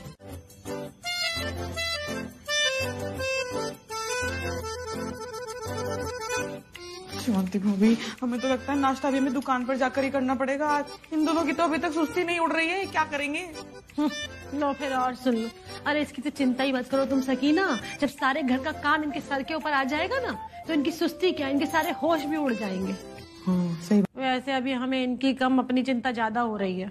शांति भाभी, हमें तो लगता है नाश्ता भी हमें दुकान पर जाकर ही करना पड़ेगा आज। इन दोनों की तो अभी तक सुस्ती नहीं उड़ रही है, क्या करेंगे? लो फिर और सुन लो। अरे इसकी तो चिंता ही मत करो तुम सकीना। जब सारे घर का काम इनके सर के ऊपर आ जाएगा ना, तो इनकी सुस्ती क्या, इनके सारे होश भी उड़ जाएंगे। हाँ, सही। वैसे अभी हमें इनकी कम, अपनी चिंता ज्यादा हो रही है।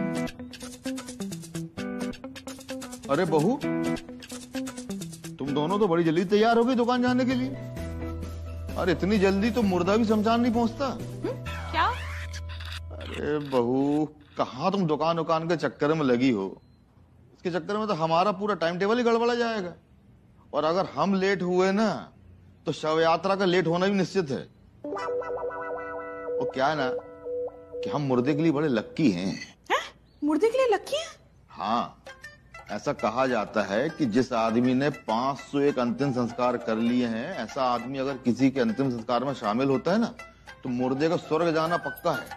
अरे बहू, तुम दोनों तो बड़ी जल्दी तैयार हो गई दुकान जाने के लिए। अरे इतनी जल्दी तो मुर्दा भी शमशान नहीं पहुंचता। क्या? अरे बहू, कहाँ तुम दुकान के चक्कर में लगी हो। इसके चक्कर में तो हमारा पूरा टाइम टेबल ही गड़बड़ा जाएगा। और अगर हम लेट हुए ना तो शव यात्रा का लेट होना भी निश्चित है। वो क्या है ना कि हम मुर्दे के लिए बड़े लक्की हैं। मुर्दे के लिए लक्की हैं? हाँ, ऐसा कहा जाता है कि जिस आदमी ने 501 अंतिम संस्कार कर लिए हैं, ऐसा आदमी अगर किसी के अंतिम संस्कार में शामिल होता है ना, तो मुर्दे का स्वर्ग जाना पक्का है।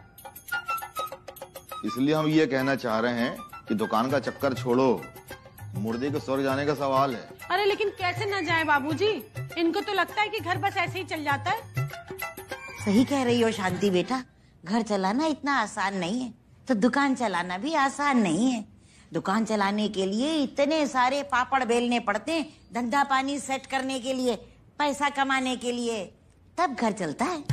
इसलिए हम ये कहना चाह रहे हैं कि दुकान का चक्कर छोड़ो, मुर्दे के स्वर्ग जाने का सवाल है। अरे लेकिन कैसे न जाए बाबूजी? इनको तो लगता है कि घर बस ऐसे ही चल जाता है। सही कह रही हो शांति बेटा, घर चलाना इतना आसान नहीं है, तो दुकान चलाना भी आसान नहीं है। दुकान चलाने के लिए इतने सारे पापड़ बेलने पड़ते हैं, धंधा पानी सेट करने के लिए, पैसा कमाने के लिए, तब घर चलता है।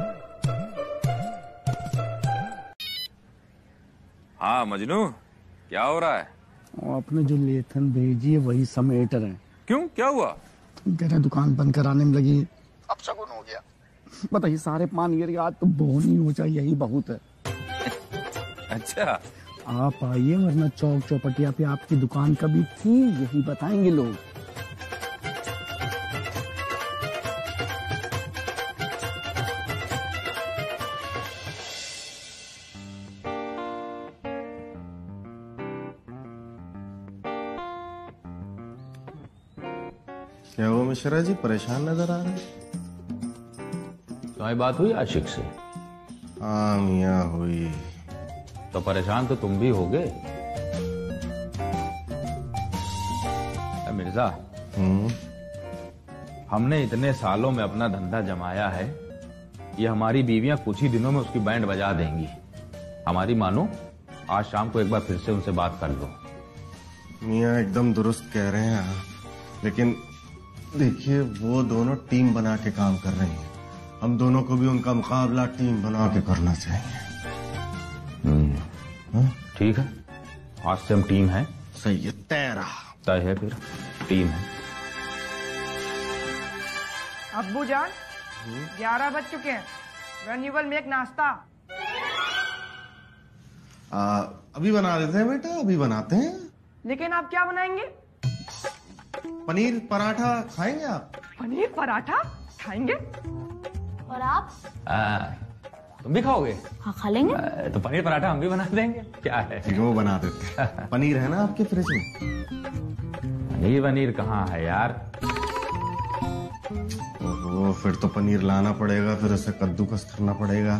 हाँ मजनू, क्या हो रहा है? आपने जो लेथन भेजी है वही समेट रहे हैं। क्यों, क्या हुआ? कह रहे दुकान बंद कराने में लगी। अब शगुन हो गया। बताइए, सारे पान गिर गया, आज तो बोनी हो जाए, यही बहुत है। अच्छा, आप आइए, वरना चौक चौपटिया पे आपकी दुकान कभी थी यही बताएंगे लोग। क्या हुआ मिश्रा जी, परेशान नजर आ रहे हैं? तुम्हारी बात हुई आशिक से? हाँ मियाँ हुई। तो परेशान तो तुम भी होगे। मिर्जा, हमने इतने सालों में अपना धंधा जमाया है, ये हमारी बीवियां कुछ ही दिनों में उसकी बैंड बजा देंगी। हमारी मानो, आज शाम को एक बार फिर से उनसे बात कर लो। मियाँ एकदम दुरुस्त कह रहे हैं, लेकिन देखिए वो दोनों टीम बना के काम कर रही हैं। हम दोनों को भी उनका मुकाबला टीम बना के करना चाहिए। ठीक है, आज से हम टीम है। सही है, तय है, फिर टीम है। अब्बू जान, 11 बज चुके हैं। व्हेन यू विल मेक नाश्ता? अभी बना देते हैं बेटा, अभी बनाते हैं। लेकिन आप क्या बनाएंगे? पनीर पराठा खाएंगे आप? पनीर पराठा खाएंगे? और आप? तुम भी खाओगे? हाँ खा लेंगे। तो पनीर पराठा हम भी बना देंगे, क्या है। ठीक है, वो बना देते हैं। पनीर है ना आपके फ्रिज में? पनीर कहाँ है यार। ओहो, फिर तो पनीर लाना पड़ेगा, फिर उसे कद्दूकस करना पड़ेगा।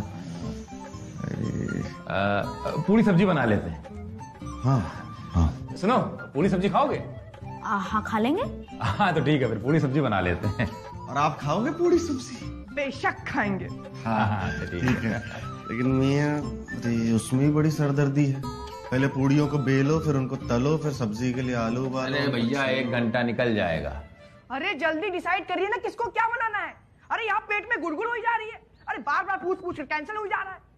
पूरी सब्जी बना लेते हैं। हाँ हाँ। सुनो, पूरी सब्जी खाओगे? हाँ खा लेंगे। हाँ तो ठीक है, फिर पूरी सब्जी बना लेते हैं। और आप खाओगे पूरी सब्जी? बेशक खाएंगे। हाँ ठीक है। लेकिन मियाँ, उसमें भी बड़ी सरदर्दी है। पहले पूड़ियों को बेलो, फिर उनको तलो, फिर सब्जी के लिए आलू उबालो। अरे भैया 1 घंटा निकल जाएगा। अरे जल्दी डिसाइड करिए ना किसको क्या बनाना है। अरे यहाँ पेट में गुड़गुड़ हो जा रही है। अरे बार बार पूछ पूछ कर कैंसिल हो जा रहा है।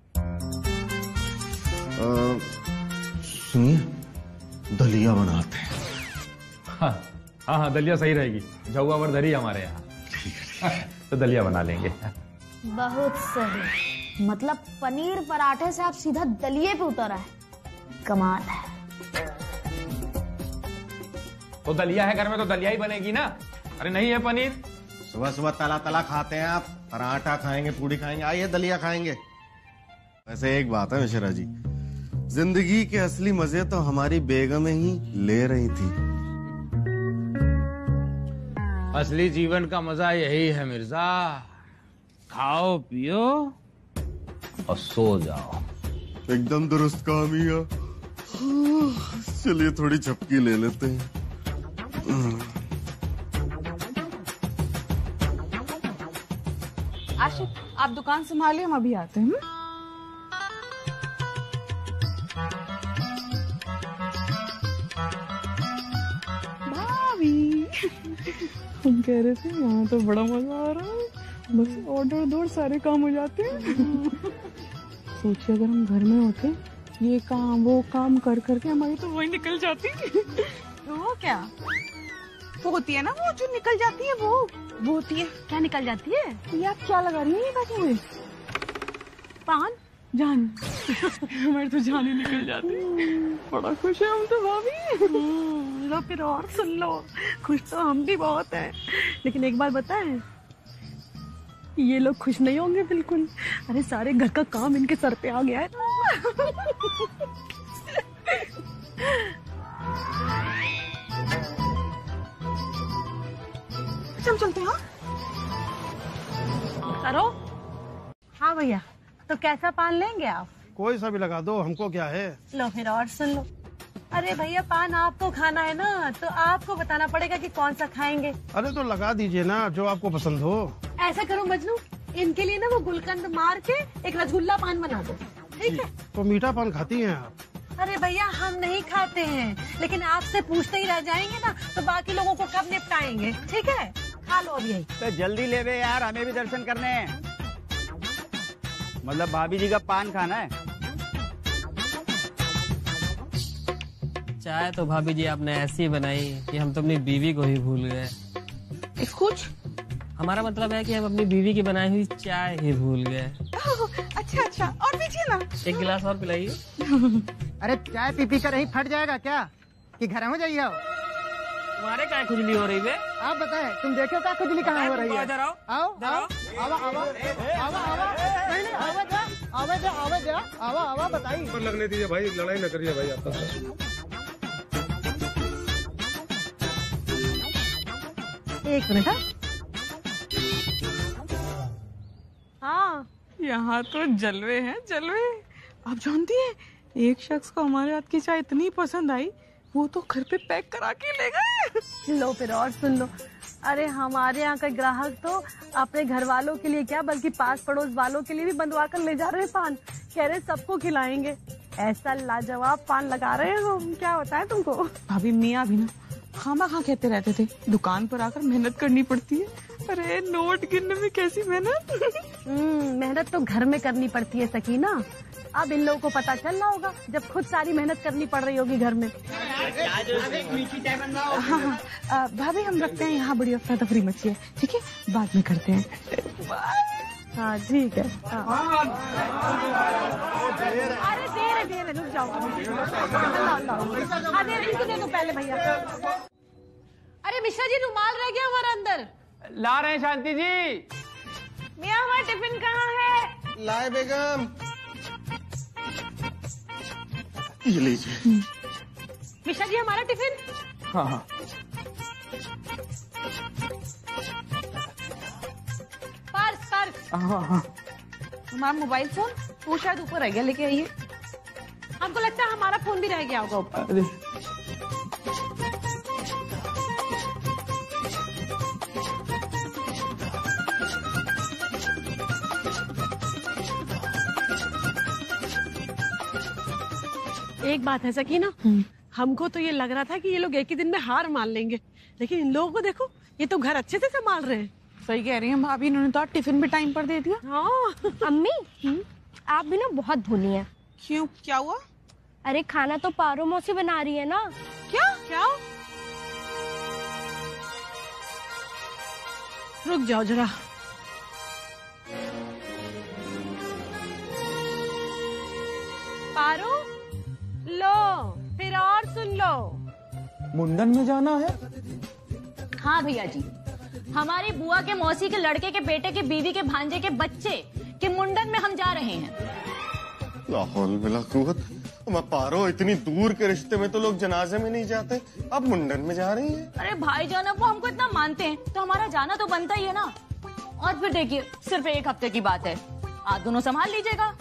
सुनिए, दलिया बनाते हैं। हाँ दलिया सही रहेगी। जौआवर धरी हमारे यहाँ। तो दलिया बना लेंगे। बहुत सही। मतलब पनीर पराठे से आप सीधा दलिये पे उतर आए। कमाल है। तो दलिया है घर में तो दलिया ही बनेगी ना। अरे नहीं है पनीर। सुबह सुबह तला तला खाते हैं आप। पराठा खाएंगे, पूड़ी खाएंगे, आइए दलिया खाएंगे। वैसे एक बात है मिश्रा जी, जिंदगी के असली मजे तो हमारी बेगमें ही ले रही थी। असली जीवन का मजा यही है मिर्जा। खाओ पियो और सो जाओ। एकदम दुरुस्त कहा मियां। चलिए थोड़ी झपकी ले लेते हैं। आशिक, आप दुकान संभालिए, हम अभी आते हैं। भाभी, हम कह रहे थे यहाँ तो बड़ा मजा आ रहा है। बस ऑर्डर दो, सारे काम हो जाते हैं। सोचिए अगर हम घर में होते, ये काम वो काम कर करके हमारी तो वही निकल जाती। वो क्या? वो होती है ना, वो जो निकल जाती है, वो होती है। क्या निकल जाती है? ये आप क्या लगा रही हैं ये बैठे हुए? पान? जान। हमारी तो जान ही निकल जाती। बड़ा खुश है हम तो भाभी। लो फिर और सुन लो, खुश तो हम भी बहुत हैं। लेकिन एक बात बताएं, ये लोग खुश नहीं होंगे बिल्कुल। अरे सारे घर का काम इनके सर पे आ गया है। चल चलते हैं। करो। हाँ भैया, तो कैसा पान लेंगे आप? कोई सा भी लगा दो, हमको क्या है। लो फिर और सुन लो। अरे भैया, पान आपको खाना है ना, तो आपको बताना पड़ेगा कि कौन सा खाएंगे। अरे तो लगा दीजिए ना, जो आपको पसंद हो। ऐसा करो मजनू, इनके लिए ना वो गुलकंद मार के एक रसगुल्ला पान बना दो, ठीक है? तो मीठा पान खाती हैं आप? अरे भैया, हम नहीं खाते हैं, लेकिन आपसे पूछते ही रह जाएंगे ना, तो बाकी लोगों को कब निपटाएंगे? ठीक है, खा लो अब यही। तो जल्दी ले बे यार, हमें भी दर्शन करने हैं। मतलब भाभी जी का पान खाना है। चाय तो भाभी जी आपने ऐसी बनाई कि हम तो अपनी बीवी को ही भूल गए। कुछ हमारा मतलब है कि हम अपनी बीवी की बनाई हुई चाय ही भूल गए। अच्छा अच्छा, और पीछे ना। 1 गिलास और पिलाइए। अरे चाय पी कर नहीं फट जाएगा क्या, कि घर में जाइए? तुम्हारे क्या खुजली हो रही है? आप बताएं, तुम देखो क्या खुजली कहाँ हो रही है? आओ आओ आओ आवा बताइए। लगने दीजिए भाई, लड़ाई न करिए भाई आपस में। एक मिनट। हाँ, यहाँ तो जलवे हैं जलवे। आप जानती हैं, एक शख्स को हमारे हाथ की चाय इतनी पसंद आई, वो तो घर पे पैक करा के ले गए। लो फिर और सुन लो। अरे हमारे यहाँ का ग्राहक तो अपने घर वालों के लिए क्या, बल्कि पास पड़ोस वालों के लिए भी बंधवा कर ले जा रहे हैं पान। कह रहे सबको खिलाएंगे। ऐसा लाजवाब पान लगा रहे हैं हम, क्या बताएं तुमको। भाभी, मियाँ भी ना खामा खा कहते रहते थे, दुकान पर आकर मेहनत करनी पड़ती है। अरे नोट गिनने में कैसी मेहनत। मेहनत तो घर में करनी पड़ती है सकीना। अब इन लोगों को पता चल रहा होगा, जब खुद सारी मेहनत करनी पड़ रही होगी घर में। हाँ, भाभी हम रखते हैं यहाँ, बड़ी अफरा तफरी मची है, ठीक है? बाद में करते हैं। हाँ ठीक है। अरे देर रुक जाओ। हाँ, इनको दे दो पहले भैया। अरे मिश्रा जी रुमाल रह गया हमारा अंदर। ला रहे हैं शांति जी। मियाँ हमारा टिफिन कहाँ है? लाए बेगम। ये लीजिए। मिश्रा जी हमारा टिफिन। हाँ हाँ। पर्स। हाँ हाँ। हमारा मोबाइल फोन वो शायद ऊपर रह गया, लेके आइए। हमको लगता है हमारा फोन भी रह गया होगा ऊपर। एक बात है सकीना, हमको तो ये लग रहा था कि ये लोग एक ही दिन में हार मान लेंगे, लेकिन इन लोगों को देखो, ये तो घर अच्छे से संभाल रहे हैं। सही कह रही हैं भाभी, इन्होंने तो टिफिन भी टाइम पर दे दिया। हाँ। अम्मी आप भी ना बहुत भूली हैं। क्यों, क्या हुआ? अरे खाना तो पारो मौसी बना रही है ना। क्या? रुक जाओ जरा। पारो लो, फिर और सुन लो। मुंडन में जाना है? हाँ भैया जी, हमारी बुआ के मौसी के लड़के के बेटे के बीवी के भांजे के बच्चे के मुंडन में हम जा रहे हैं। लाहौल मिला कुव्वत। मैं पारो, इतनी दूर के रिश्ते में तो लोग जनाजे में नहीं जाते, अब मुंडन में जा रही हैं। अरे भाईजान, अब वो हमको इतना मानते हैं तो हमारा जाना तो बनता ही है ना। और फिर देखिए, सिर्फ 1 हफ्ते की बात है, आप दोनों संभाल लीजिएगा।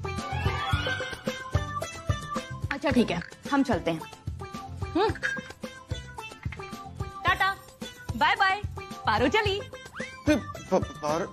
अच्छा ठीक है, हम चलते हैं। Tata, bye bye. पारो चली। पारो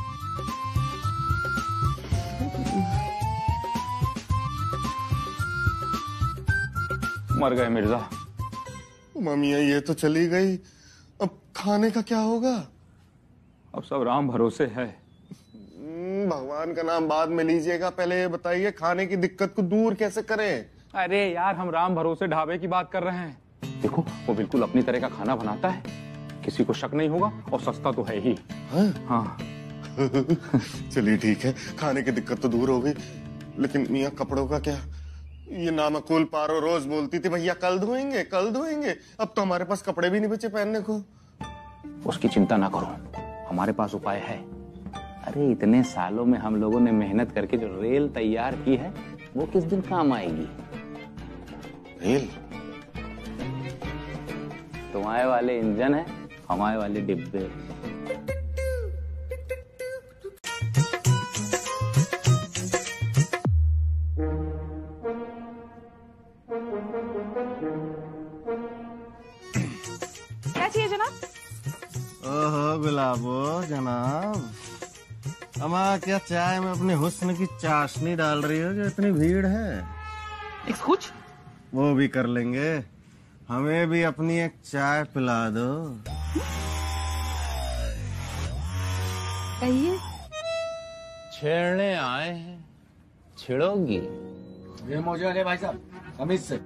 मर गए मिर्जा। ममिया ये तो चली गई, अब खाने का क्या होगा? अब सब राम भरोसे है। भगवान का नाम बाद में लीजिएगा, पहले ये बताइए खाने की दिक्कत को दूर कैसे करें? अरे यार, हम राम भरोसे ढाबे की बात कर रहे हैं। देखो, वो बिल्कुल अपनी तरह का खाना बनाता है, किसी को शक नहीं होगा, और सस्ता तो है ही। हाँ। चलिए ठीक है, खाने की दिक्कत तो दूर हो गई, लेकिन मियाँ कपड़ों का क्या? ये नामकुल पारो रोज बोलती थी भैया कल धोएंगे कल धोएंगे, अब तो हमारे पास कपड़े भी नहीं बचे पहनने को। उसकी चिंता ना करो, हमारे पास उपाय है। अरे इतने सालों में हम लोगों ने मेहनत करके जो रेल तैयार की है, वो किस दिन काम आएगी? रेल? तुम्हारे वाले इंजन है, हमारे वाले डिब्बे। क्या चाहिए जनाब? ओहो गुलाबो जनाब, अमा क्या चाय में अपने हुस्न की चाशनी डाल रही हो जो इतनी भीड़ है? कुछ वो भी कर लेंगे, हमें भी अपनी एक चाय पिला दो। कहिए। छेड़ने आए हैं, छिड़ोगी? ये मौजा है भाई साहब, कमीज से।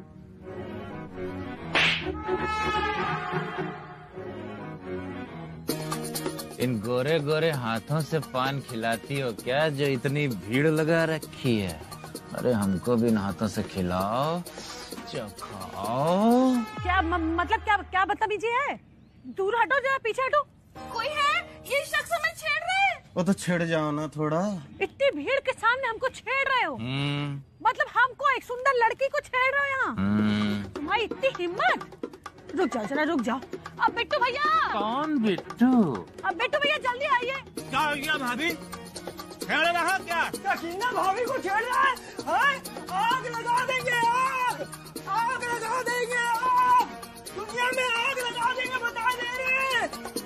इन गोरे गोरे हाथों से पान खिलाती हो क्या, जो इतनी भीड़ लगा रखी है? अरे हमको भी इन हाथों से खिलाओ, चखाओ। क्या मतलब क्या बदतमीजी है? दूर हटो जरा, पीछे हटो। कोई है? ये शख्स हमें छेड़ रहे हैं। वो तो छेड़ जाओ ना थोड़ा। इतनी भीड़ के सामने हमको छेड़ रहे हो? मतलब हमको एक सुंदर लड़की को छेड़ रहे हो यहाँ? तुम्हारी इतनी हिम्मत? रुक जाओ जरा, रुक जाओ। अब बिट्टू भैया। कौन बिट्टू? अब बिट्टू भैया जल्दी आइए। क्या हो गया भाभी? छेड़ रहा क्या? सकीना भाभी को छेड़ रहा है? आग लगा देंगे, आग लगा देंगे, दुनिया में आग लगा देंगे, बता दे रहे।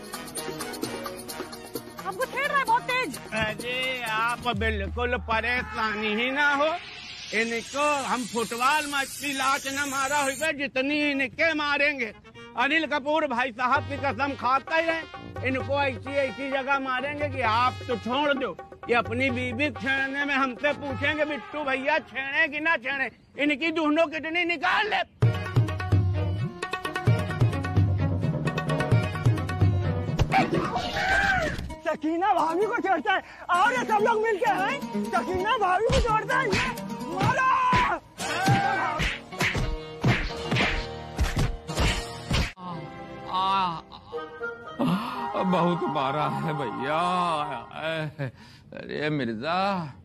हमको छेड़ रहा है बहुत तेज। अरे आप बिल्कुल परेशानी ही ना हो, इनको हम फुटबॉल मैच की लाच न मारा हुआ जितनी इनके मारेंगे। अनिल कपूर भाई साहब की कसम खाता ही रहे, इनको ऐसी ऐसी जगह मारेंगे कि आप तो छोड़ दो, ये अपनी बीवी छेड़ने में हमसे पूछेंगे बिट्टू भैया छेड़े कि ना छेड़े, इनकी दूनो कितनी निकाल ले। सकीना भाभी को छोड़ता है और ये सब लोग मिलके हैं सकीना भाभी को छोड़ता है। मारो! बहुत मारा है भैया। अरे मिर्जा,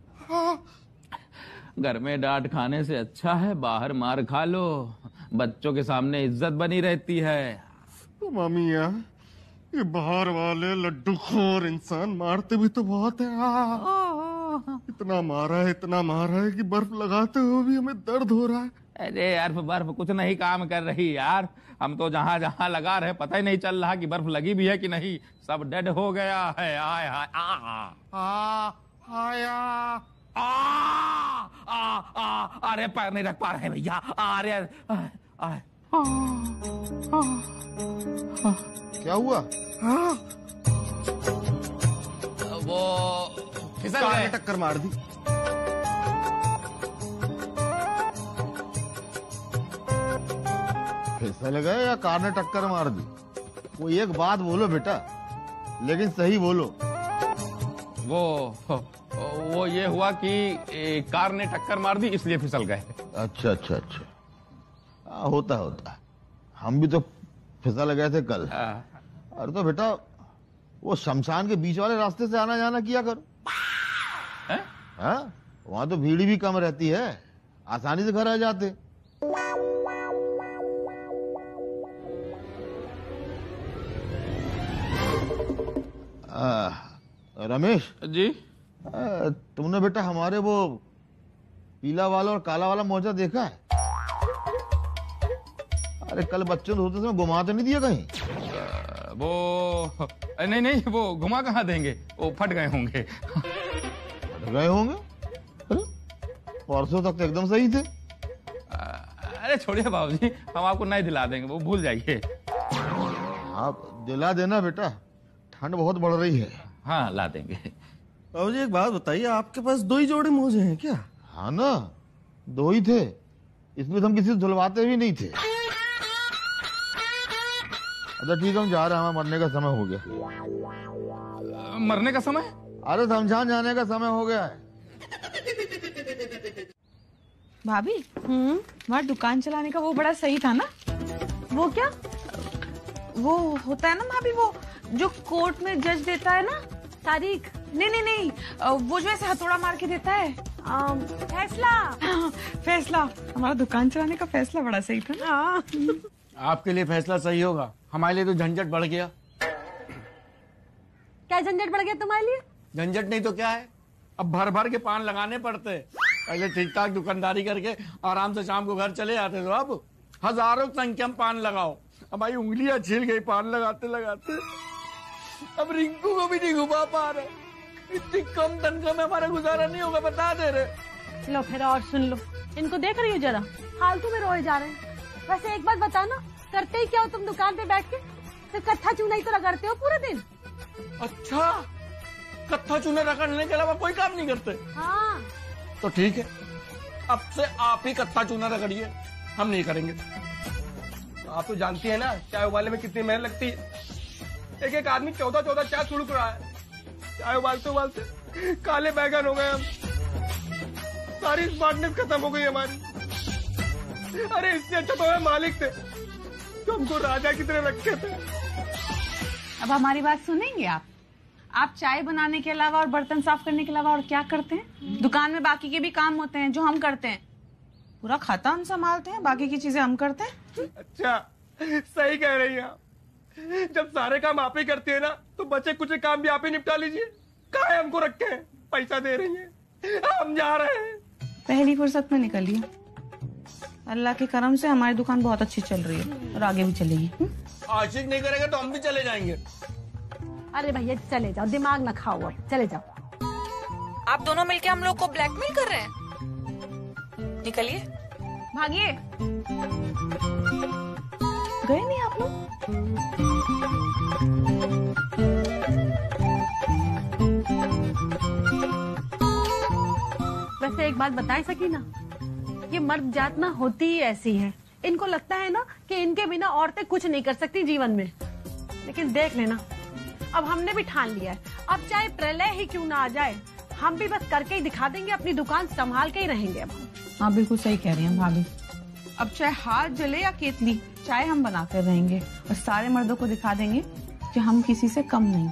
घर में डांट खाने से अच्छा है बाहर मार खा लो, बच्चों के सामने इज्जत बनी रहती है। तो मामिया, ये बाहर वाले लड्डू खोर इंसान मारते भी तो बहुत है। इतना मारा है कि बर्फ लगाते हुए भी हमें दर्द हो रहा है। अरे यार बर्फ कुछ नहीं काम कर रही यार, हम तो जहाँ जहाँ लगा रहे पता ही नहीं चल रहा कि बर्फ लगी भी है कि नहीं, सब डेड हो गया है। आय हाय अरे पैर नहीं रख पा रहे भैया। अरे क्या हुआ? वो फिसल कार गए। ने टक्कर मार दी। फिसल गए या कार ने टक्कर मार दी? वो एक बात बोलो बेटा, लेकिन सही बोलो। वो ये हुआ कि कार ने टक्कर मार दी इसलिए फिसल गए। अच्छा अच्छा अच्छा, होता। हम भी तो फिसल गए थे कल। अरे तो बेटा वो शमशान के बीच वाले रास्ते से आना जाना किया करो। हाँ, वहां तो भीड़ भी कम रहती है, आसानी से घर आ जाते। रमेश जी, तुमने बेटा हमारे वो पीला वाला और काला वाला मोजा देखा है? अरे कल बच्चों ने धोते समय घुमा तो नहीं दिया कहीं? वो नहीं, वो घुमा कहाँ देंगे, वो फट गए होंगे। गए होंगे? अरे परसों तक तो एकदम सही थे। अरे छोड़िए बाबूजी, हम आपको नहीं दिला देंगे, वो भूल जाइए। आप दिला देना बेटा, ठंड बहुत बढ़ रही है। हाँ ला देंगे। बाबूजी एक बात बताइए, आपके पास 2 ही जोड़े मोजे हैं क्या? हाँ ना, 2 ही थे, इसमें हम किसी से धुलवाते भी नहीं थे। अच्छा ठीक है, हम जा रहे हैं, हमारा मरने का समय हो गया। मरने का समय? अरे शमशान जाने का समय हो गया है। भाभी, हमारा दुकान चलाने का वो बड़ा सही था ना? वो क्या? वो होता है ना भाभी, वो जो कोर्ट में जज देता है ना तारीख? नहीं, वो जो ऐसे हथौड़ा मार के देता है। फैसला। हमारा दुकान चलाने का फैसला बड़ा सही था ना। आपके लिए फैसला सही होगा, हमारे लिए तो झंझट बढ़ गया। क्या झंझट बढ़ गया तुम्हारे लिए? झंझट नहीं तो क्या है, अब भर भर के पान लगाने पड़ते हैं। पहले ठीक ठाक दुकानदारी करके आराम से शाम को घर चले जाते, तो अब हजारों संख्या में पान लगाओ। अब भाई उंगलियां छिल गई पान लगाते लगाते। अब रिंकू को भी नहीं घुमा पा रहे, इतनी कम तनख्वाह में हमारा गुजारा नहीं होगा, बता दे रहे। लो फिर और सुन लो, इनको देख रही हो जरा, फालतू में रोए जा रहे हैं। वैसे एक बात बताना, करते ही क्या हो तुम दुकान पे बैठ के? सिर्फ कत्था चूना ही तो रगड़ते हो पूरे दिन। अच्छा, कत्था चूना रगड़ने के अलावा कोई काम नहीं करते? हाँ। तो ठीक है, अब से आप ही कत्था चूना रगड़िए, हम नहीं करेंगे। आप तो जानती है ना चाय उबालने में कितनी मेहनत लगती है। एक आदमी 14 चाय छुड़क रहा है, चाय उबालते उबालते काले बैगन हो गए हम, सारी स्मार्टनेस खत्म हो गई हमारी। अरे इससे अच्छा तो हमें मालिक थे, तो हमको राजा की तरह रखे थे। अब हमारी बात सुनेंगे आप चाय बनाने के अलावा और बर्तन साफ करने के अलावा और क्या करते हैं? दुकान में बाकी के भी काम होते हैं जो हम करते हैं। पूरा खाता हम संभालते हैं, बाकी की चीजें हम करते हैं। अच्छा, सही कह रही हैं आप। जब सारे काम आप ही करती है ना, तो बचे कुछ काम भी आप ही निपटा लीजिए। काहे हमको रखे हैं, पैसा दे रही है, हम जा रहे हैं। पहली फुर्सत में निकलिए। अल्लाह के करम से हमारी दुकान बहुत अच्छी चल रही है और आगे भी चलेगी। आशिक नहीं करेगा तो हम भी चले जाएंगे। अरे भैया चले जाओ, दिमाग ना खाओ, अब चले जाओ। आप दोनों मिलके हम लोग को ब्लैकमेल कर रहे हैं। निकलिए, भागिए। गए नहीं आप लोग? वैसे एक बात बताए सकीना, ये मर्द जात ना होती ही ऐसी है। इनको लगता है ना कि इनके बिना औरतें कुछ नहीं कर सकती जीवन में। लेकिन देख लेना, अब हमने भी ठान लिया है, अब चाहे प्रलय ही क्यों ना आ जाए, हम भी बस करके ही दिखा देंगे, अपनी दुकान संभाल के ही रहेंगे। अब हाँ बिल्कुल सही कह रही हैं भाभी। अब चाहे हाथ जले या केतली, चाय हम बनाते रहेंगे और सारे मर्दों को दिखा देंगे कि हम किसी से कम नहीं।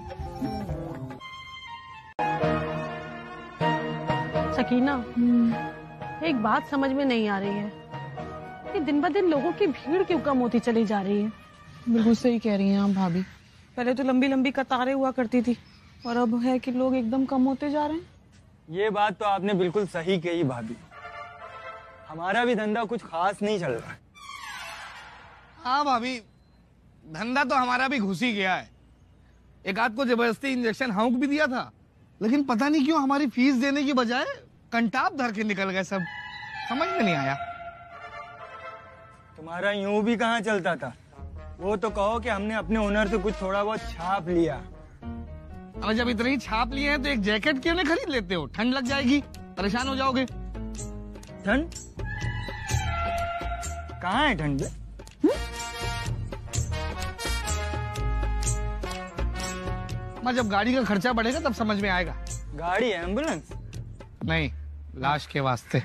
सकीना, एक बात समझ में नहीं आ रही है कि दिन ब दिन लोगों की भीड़ क्यों कम होती चली जा रही है। बिल्कुल सही कह रही हैं आप भाभी। पहले तो लंबी लंबी कतारें हुआ करती थी और अब है कि लोग एकदम कम होते जा रहे हैं। ये बात तो आपने बिल्कुल सही कही भाभी। हमारा भी धंधा कुछ खास नहीं चल रहा है। हाँ भाभी, धंधा तो हमारा भी घुस ही गया है। एक आध को जबरदस्ती इंजेक्शन हाउक भी दिया था, लेकिन पता नहीं क्यों हमारी फीस देने की बजाय कंटाप धर के निकल गए सब। समझ में नहीं आया। तुम्हारा यूं भी कहाँ चलता था। वो तो कहो कि हमने अपने ओनर से कुछ थोड़ा बहुत छाप लिया। अब जब इतने ही छाप लिए हैं तो एक जैकेट क्यों नहीं खरीद लेते हो? ठंड लग जाएगी, परेशान हो जाओगे। ठंड कहाँ है? ठंड जब गाड़ी का खर्चा बढ़ेगा तब समझ में आएगा। गाड़ी एम्बुलेंस नहीं, लाश के वास्ते।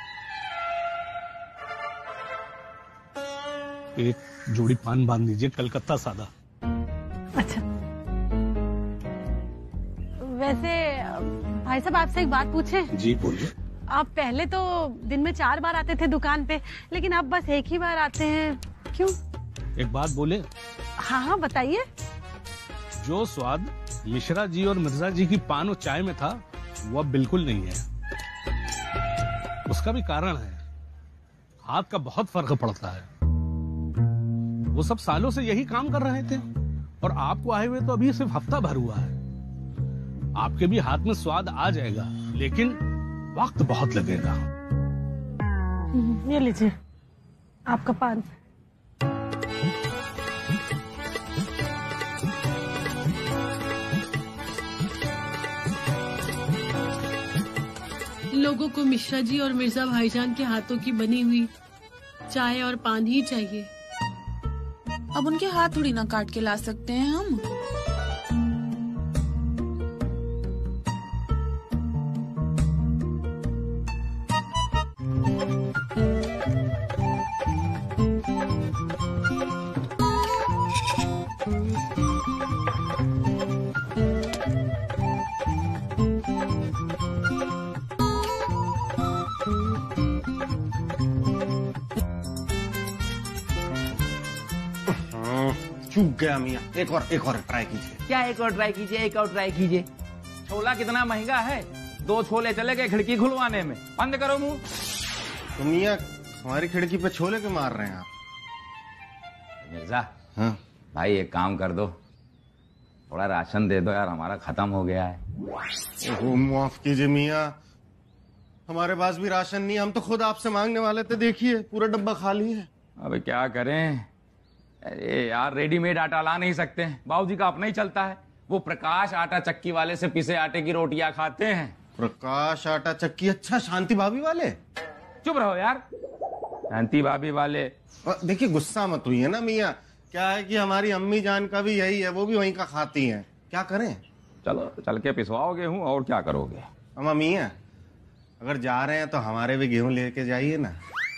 एक जोड़ी पान बांध दीजिए, कलकत्ता सादा। अच्छा, वैसे भाई साहब आपसे एक बात पूछे? जी बोलिए। आप पहले तो दिन में 4 बार आते थे दुकान पे, लेकिन अब बस एक ही बार आते हैं, क्यों? एक बात बोले? हाँ हाँ बताइए। जो स्वाद मिश्रा जी और मिर्जा जी की पान और चाय में था वो अब बिल्कुल नहीं है। उसका भी कारण है, हाथ का बहुत फर्क पड़ता है। वो सब सालों से यही काम कर रहे थे और आपको आए हुए तो अभी सिर्फ हफ्ता भर हुआ है। आपके भी हाथ में स्वाद आ जाएगा, लेकिन वक्त बहुत लगेगा। ये लीजिए आपका पान। लोगों को मिश्रा जी और मिर्जा भाईजान के हाथों की बनी हुई चाय और पान ही चाहिए। अब उनके हाथ थोड़ी ना काट के ला सकते हैं हम। चूक गया मियाँ। एक और ट्राई कीजिए। क्या एक और ट्राई कीजिए? एक और ट्राई कीजिए। छोला कितना महंगा है, 2 छोले चले गए खिड़की खुलवाने में। बंद करो मुंह। तो मियाँ हमारी खिड़की पे छोले क्यों मार रहे हैं आप? मिर्जा, हाँ भाई एक काम कर दो, थोड़ा राशन दे दो यार, हमारा खत्म हो गया है। ओहो, माफ कीजिए मियाँ, हमारे पास भी राशन नहीं। हम तो खुद आपसे मांगने वाले थे, देखिए पूरा डब्बा खाली है। अबे क्या करें, अरे यार रेडीमेड आटा ला नहीं सकते, बाबूजी का अपना ही चलता है। वो प्रकाश आटा चक्की वाले से पिसे आटे की रोटियां खाते हैं। प्रकाश आटा चक्की? अच्छा, शांति भाभी वाले? चुप रहो यार, शांति भाभी वाले। देखिए गुस्सा मत हुई है ना मियाँ, क्या है कि हमारी अम्मी जान का भी यही है, वो भी वहीं का खाती हैं। क्या करें? चलो चल के पिसवाओगे हूँ, और क्या करोगे? अम्मा मियाँ अगर जा रहे हैं तो हमारे भी गेहूं लेके जाइए ना।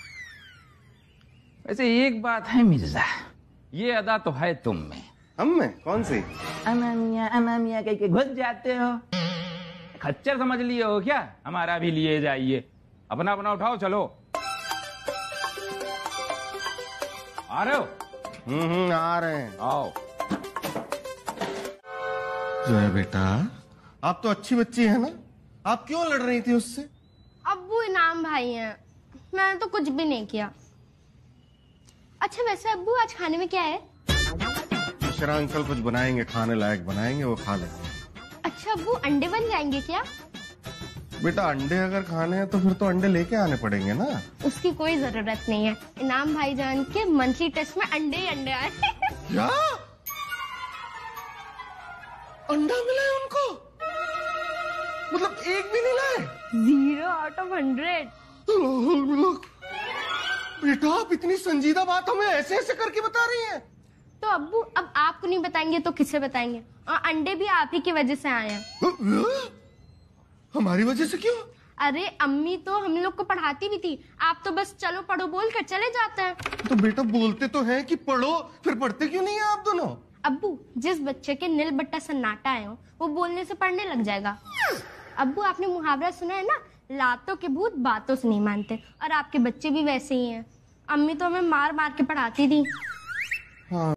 वैसे एक बात है मिर्जा, ये अदा तो है तुम में। हम में? कौन सी? अनामिया कह के घुस जाते हो। खच्चर समझ लिए हो क्या? हमारा भी लिए जाइए, अपना अपना उठाओ। चलो आ रहे हो? आ रहे हैं। आओ। जोया बेटा, आप तो अच्छी बच्ची है ना, आप क्यों लड़ रही थी उससे? अब्बू इनाम भाई हैं, मैंने तो कुछ भी नहीं किया। अच्छा वैसे अब्बू आज खाने में क्या है? मिश्रा अंकल कुछ बनाएंगे, खाने लायक बनाएंगे, वो खा लेंगे। अच्छा अब्बू अंडे बन जाएंगे क्या? बेटा अंडे अगर खाने हैं तो फिर तो अंडे लेके आने पड़ेंगे ना। उसकी कोई जरूरत नहीं है, इनाम भाईजान के मंथली टेस्ट में अंडे ही अंडे आए। क्या अंडा मिला है उनको? मतलब एक भी नहीं लाए? 0 out of 100। बेटा आप इतनी संजीदा बात हमें ऐसे ऐसे करके बता रही हैं। तो अब्बू अब आपको नहीं बताएंगे तो किसे बताएंगे? और अंडे भी आप ही की वजह से आए हैं। हमारी वजह से क्यों? अरे अम्मी तो हम लोग को पढ़ाती भी थी, आप तो बस चलो पढ़ो बोल कर चले जाते हैं। तो बेटा बोलते तो हैं कि पढ़ो, फिर पढ़ते क्यों नहीं है आप दोनों? अब्बू, जिस बच्चे के नील बट्टा सन्नाटा आए हो वो बोलने से पढ़ने लग जाएगा। अब्बू, आपने मुहावरा सुना है ना, लातों के भूत बातों से नहीं मानते, और आपके बच्चे भी वैसे ही हैं। अम्मी तो हमें मार मार के पढ़ाती थी। हाँ।